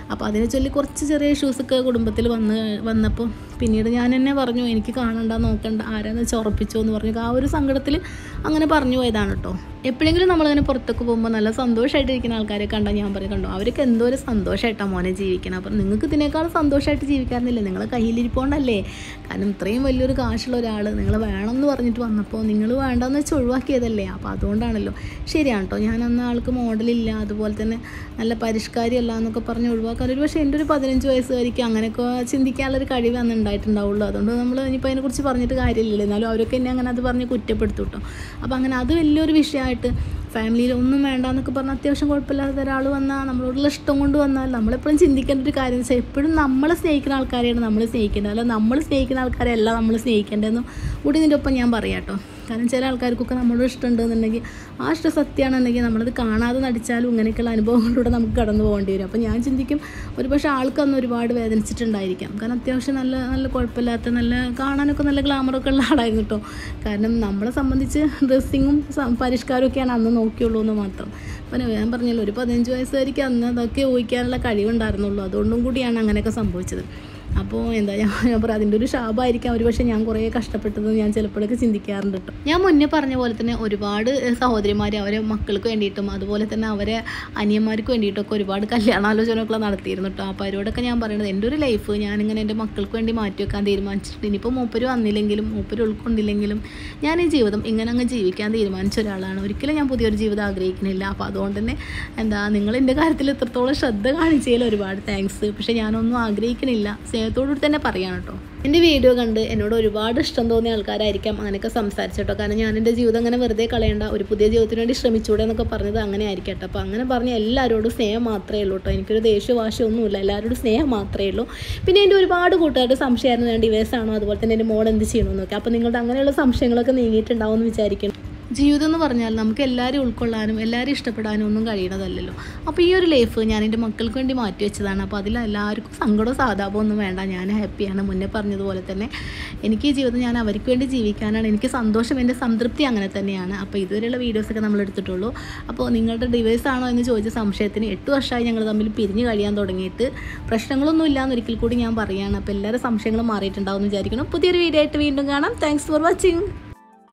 അപ്പോൾ അതിനെ ചൊല്ലി കുറച്ച് ചെറിയ ഇഷ്യൂസൊക്കെ കുടുംബത്തിൽ വന്ന് വന്നപ്പോൾ പിന്നീട് ഞാൻ എന്നെ പറഞ്ഞു എനിക്ക് കാണണ്ട നോക്കണ്ട ആരാന്ന് വെച്ചാൽ ഉറപ്പിച്ചോ എന്ന് പറഞ്ഞു. ആ ഒരു സങ്കടത്തിൽ അങ്ങനെ പറഞ്ഞു പോയതാണ് കേട്ടോ. എപ്പോഴെങ്കിലും നമ്മളങ്ങനെ പുറത്തൊക്കെ പോകുമ്പോൾ നല്ല സന്തോഷമായിട്ടിരിക്കുന്ന ആൾക്കാരെ കണ്ടാൽ ഞാൻ പറയും കണ്ടോ അവർക്ക് എന്തോ ഒരു സന്തോഷമായിട്ടാണ് മോനെ ജീവിക്കണം. അപ്പം നിങ്ങൾക്ക് ഇതിനേക്കാൾ സന്തോഷമായിട്ട് ജീവിക്കാറുന്നില്ലേ, നിങ്ങളെ കയ്യിലിരിപ്പോണ്ടല്ലേ. കാരണം ഇത്രയും വലിയൊരു കാശുള്ള ഒരാൾ നിങ്ങൾ വേണമെന്ന് പറഞ്ഞിട്ട് വന്നപ്പോൾ നിങ്ങൾ വേണ്ടെന്ന് വെച്ച് ഒഴിവാക്കിയതല്ലേ. അപ്പോൾ അതുകൊണ്ടാണല്ലോ. ശരിയാണ് കേട്ടോ, ഞാൻ അന്ന് ആൾക്ക് മോഡലില്ല, അതുപോലെ തന്നെ നല്ല പരിഷ്കാരിയല്ല എന്നൊക്കെ പറഞ്ഞ് ഒഴിവാക്കാൻ ഒരു പക്ഷേ എൻ്റെ ഒരു പതിനഞ്ച് വയസ്സുകാരിക്ക് അങ്ങനെയൊക്കെ ചിന്തിക്കാനുള്ളൊരു കഴിവ് അന്ന് ഉണ്ടായിട്ടുണ്ടാവുള്ളൂ. അതുകൊണ്ട് നമ്മൾ ഇനിയിപ്പോൾ അതിനെക്കുറിച്ച് പറഞ്ഞിട്ട് കാര്യമില്ലല്ലോ. എന്നാലും അവരൊക്കെ എന്നെ അങ്ങനെ അത് പറഞ്ഞ് കുറ്റപ്പെടുത്തു കേട്ടോ. അപ്പോൾ അങ്ങനെ അത് വലിയൊരു വിഷയമായിട്ട് ഫാമിലിയിൽ ഒന്നും വേണ്ടാന്നൊക്കെ പറഞ്ഞാൽ അത്യാവശ്യം കുഴപ്പമില്ലാത്ത ഒരാൾ വന്നാൽ നമ്മളോടുള്ള ഇഷ്ടം കൊണ്ട് വന്നാൽ നമ്മളെപ്പോഴും ചിന്തിക്കേണ്ട ഒരു കാര്യം വെച്ചാൽ എപ്പോഴും നമ്മളെ സ്നേഹിക്കുന്ന ആൾക്കാരെയാണ് നമ്മൾ സ്നേഹിക്കേണ്ടത്, അല്ല നമ്മൾ സ്നേഹിക്കുന്ന ആൾക്കാരെയല്ല നമ്മൾ സ്നേഹിക്കേണ്ടതെന്നും കൂടി ഇതിൻ്റെ ഒപ്പം ഞാൻ പറയാം കേട്ടോ. കാരണം ചില ആൾക്കാർക്കൊക്കെ നമ്മളോട് ഇഷ്ടമുണ്ടെന്നുണ്ടെങ്കിൽ ആ ഇഷ്ടം സത്യമാണെന്നുണ്ടെങ്കിൽ നമ്മളത് കാണാതെ നടിച്ചാലും ഇങ്ങനെയൊക്കെയുള്ള അനുഭവങ്ങളിലൂടെ നമുക്ക് കടന്നു പോകേണ്ടി വരും. അപ്പോൾ ഞാൻ ചിന്തിക്കും ഒരു പക്ഷേ ആൾക്കന്ന് ഒരുപാട് വേദനിച്ചിട്ടുണ്ടായിരിക്കാം. കാരണം അത്യാവശ്യം നല്ല നല്ല കുഴപ്പമില്ലാത്ത നല്ല കാണാനൊക്കെ നല്ല ഗ്ലാമറൊക്കെ ഉള്ള ആളായിരുന്നു കേട്ടോ. കാരണം നമ്മളെ സംബന്ധിച്ച് ഡ്രസ്സിങ്ങും പരിഷ്കാരമൊക്കെയാണ് അന്ന് നോക്കിയുള്ളൂ എന്ന് മാത്രം. അപ്പം ഞാൻ പറഞ്ഞല്ലോ ഒരു പതിനഞ്ച് വയസ്സുകാരിക്ക് അന്ന് അതൊക്കെ ഊഹിക്കാനുള്ള കഴിവുണ്ടായിരുന്നുള്ളൂ. അതുകൊണ്ടും കൂടിയാണ് അങ്ങനെയൊക്കെ സംഭവിച്ചത്. അപ്പോൾ എന്താ ഞാൻ ഞാൻ പറയാം അതിൻ്റെ ഒരു ശാപമായിരിക്കാം ഒരു പക്ഷേ ഞാൻ കുറേ കഷ്ടപ്പെട്ടത് ഞാൻ ചിലപ്പോഴൊക്കെ ചിന്തിക്കാറുണ്ട് കേട്ടോ. ഞാൻ മുന്നേ പറഞ്ഞ പോലെ തന്നെ ഒരുപാട് സഹോദരിമാർ അവരെ മക്കൾക്ക് വേണ്ടിയിട്ടും അതുപോലെ തന്നെ അവരെ അനിയന്മാർക്ക് വേണ്ടിയിട്ടൊക്കെ ഒരുപാട് കല്യാണാലോചനകളൊക്കെ നടത്തിയിരുന്നു കേട്ടോ. അപ്പോൾ അവരോടൊക്കെ ഞാൻ പറയുന്നത് എൻ്റെ ഒരു ലൈഫ് ഞാനിങ്ങനെ എൻ്റെ മക്കൾക്ക് വേണ്ടി മാറ്റി വെക്കാൻ തീരുമാനിച്ചിട്ടുണ്ട്. ഇനിയിപ്പോൾ മൂപ്പര് വന്നില്ലെങ്കിലും മൂപ്പര് ഉൾക്കൊണ്ടില്ലെങ്കിലും ഞാൻ ഈ ജീവിതം ഇങ്ങനെ അങ്ങ് ജീവിക്കാൻ തീരുമാനിച്ച ഒരാളാണ്. ഒരിക്കലും ഞാൻ പുതിയൊരു ജീവിതം ആഗ്രഹിക്കുന്നില്ല. അപ്പോൾ അതുകൊണ്ട് തന്നെ എന്താ നിങ്ങൾ എൻ്റെ കാര്യത്തിൽ എത്രത്തോളം ശ്രദ്ധ കാണിച്ചതിൽ ഒരുപാട് താങ്ക്സ്. പക്ഷേ ഞാനൊന്നും ആഗ്രഹിക്കുന്നില്ല, സ്നേഹത്തോടുകൂടി തന്നെ പറയാം കേട്ടോ. എൻ്റെ വീഡിയോ കണ്ട് എന്നോട് ഒരുപാട് ഇഷ്ടം തോന്നിയ ആൾക്കാരായിരിക്കാം അങ്ങനെയൊക്കെ സംസാരിച്ചിട്ടോ. കാരണം ഞാൻ എൻ്റെ ജീവിതം അങ്ങനെ വെറുതെ കളയേണ്ട, ഒരു പുതിയ ജീവിതത്തിന് വേണ്ടി ശ്രമിച്ചൂടെ എന്നൊക്കെ പറഞ്ഞത് അങ്ങനെ ആയിരിക്കട്ടെ. അപ്പോൾ അങ്ങനെ പറഞ്ഞ എല്ലാവരോടും സ്നേഹം മാത്രമേ ഉള്ളൂ കേട്ടോ. എനിക്കൊരു ദേഷ്യവാശിയൊന്നുമില്ല, എല്ലാവരോടും സ്നേഹം മാത്രമേ ഉള്ളൂ. പിന്നെ എൻ്റെ ഒരുപാട് കൂട്ടുകാരുടെ സംശയമായിരുന്നു ഞാൻ ഡിവേഴ്സ് ആണോ അതുപോലെ തന്നെ എൻ്റെ മോൾ എന്ത് ചെയ്യണമെന്നൊക്കെ. അപ്പോൾ നിങ്ങളുടെ അങ്ങനെയുള്ള സംശയങ്ങളൊക്കെ നീങ്ങിയിട്ടുണ്ടാവും എന്ന് വിചാരിക്കണം. ജീവിതം എന്ന് പറഞ്ഞാൽ നമുക്ക് എല്ലാവരും ഉൾക്കൊള്ളാനും എല്ലാവരും ഇഷ്ടപ്പെടാനും ഒന്നും കഴിയണതല്ലല്ലോ. അപ്പോൾ ഈ ഒരു ലൈഫ് ഞാൻ എൻ്റെ മക്കൾക്ക് വേണ്ടി മാറ്റി വെച്ചതാണ്. അപ്പോൾ അതിൽ എല്ലാവർക്കും സങ്കടവും സാധാപവും ഒന്നും വേണ്ട, ഞാൻ ഹാപ്പിയാണ്. മുന്നേ പറഞ്ഞതുപോലെ തന്നെ എനിക്ക് ഈ ജീവിതം ഞാൻ അവർക്ക് വേണ്ടി ജീവിക്കാനാണ് എനിക്ക് സന്തോഷം, എൻ്റെ സംതൃപ്തി അങ്ങനെ തന്നെയാണ്. അപ്പോൾ ഇതുവരെയുള്ള വീഡിയോസൊക്കെ നമ്മൾ എടുത്തിട്ടുള്ളൂ. അപ്പോൾ നിങ്ങളുടെ ഡിവൈസ് ആണോ എന്ന് ചോദിച്ച സംശയത്തിന് എട്ട് വർഷമായി ഞങ്ങൾ തമ്മിൽ പിരിഞ്ഞ് കഴിയാൻ തുടങ്ങിയിട്ട് പ്രശ്നങ്ങളൊന്നും ഇല്ലയെന്ന് ഒരിക്കൽ കൂടി ഞാൻ പറയുകയാണ്. അപ്പോൾ എല്ലാവരും സംശയങ്ങളും മാറിയിട്ടുണ്ടാവും എന്ന് വിചാരിക്കണം. പുതിയൊരു വീഡിയോ ആയിട്ട് വീണ്ടും കാണാം. Thanks for watching.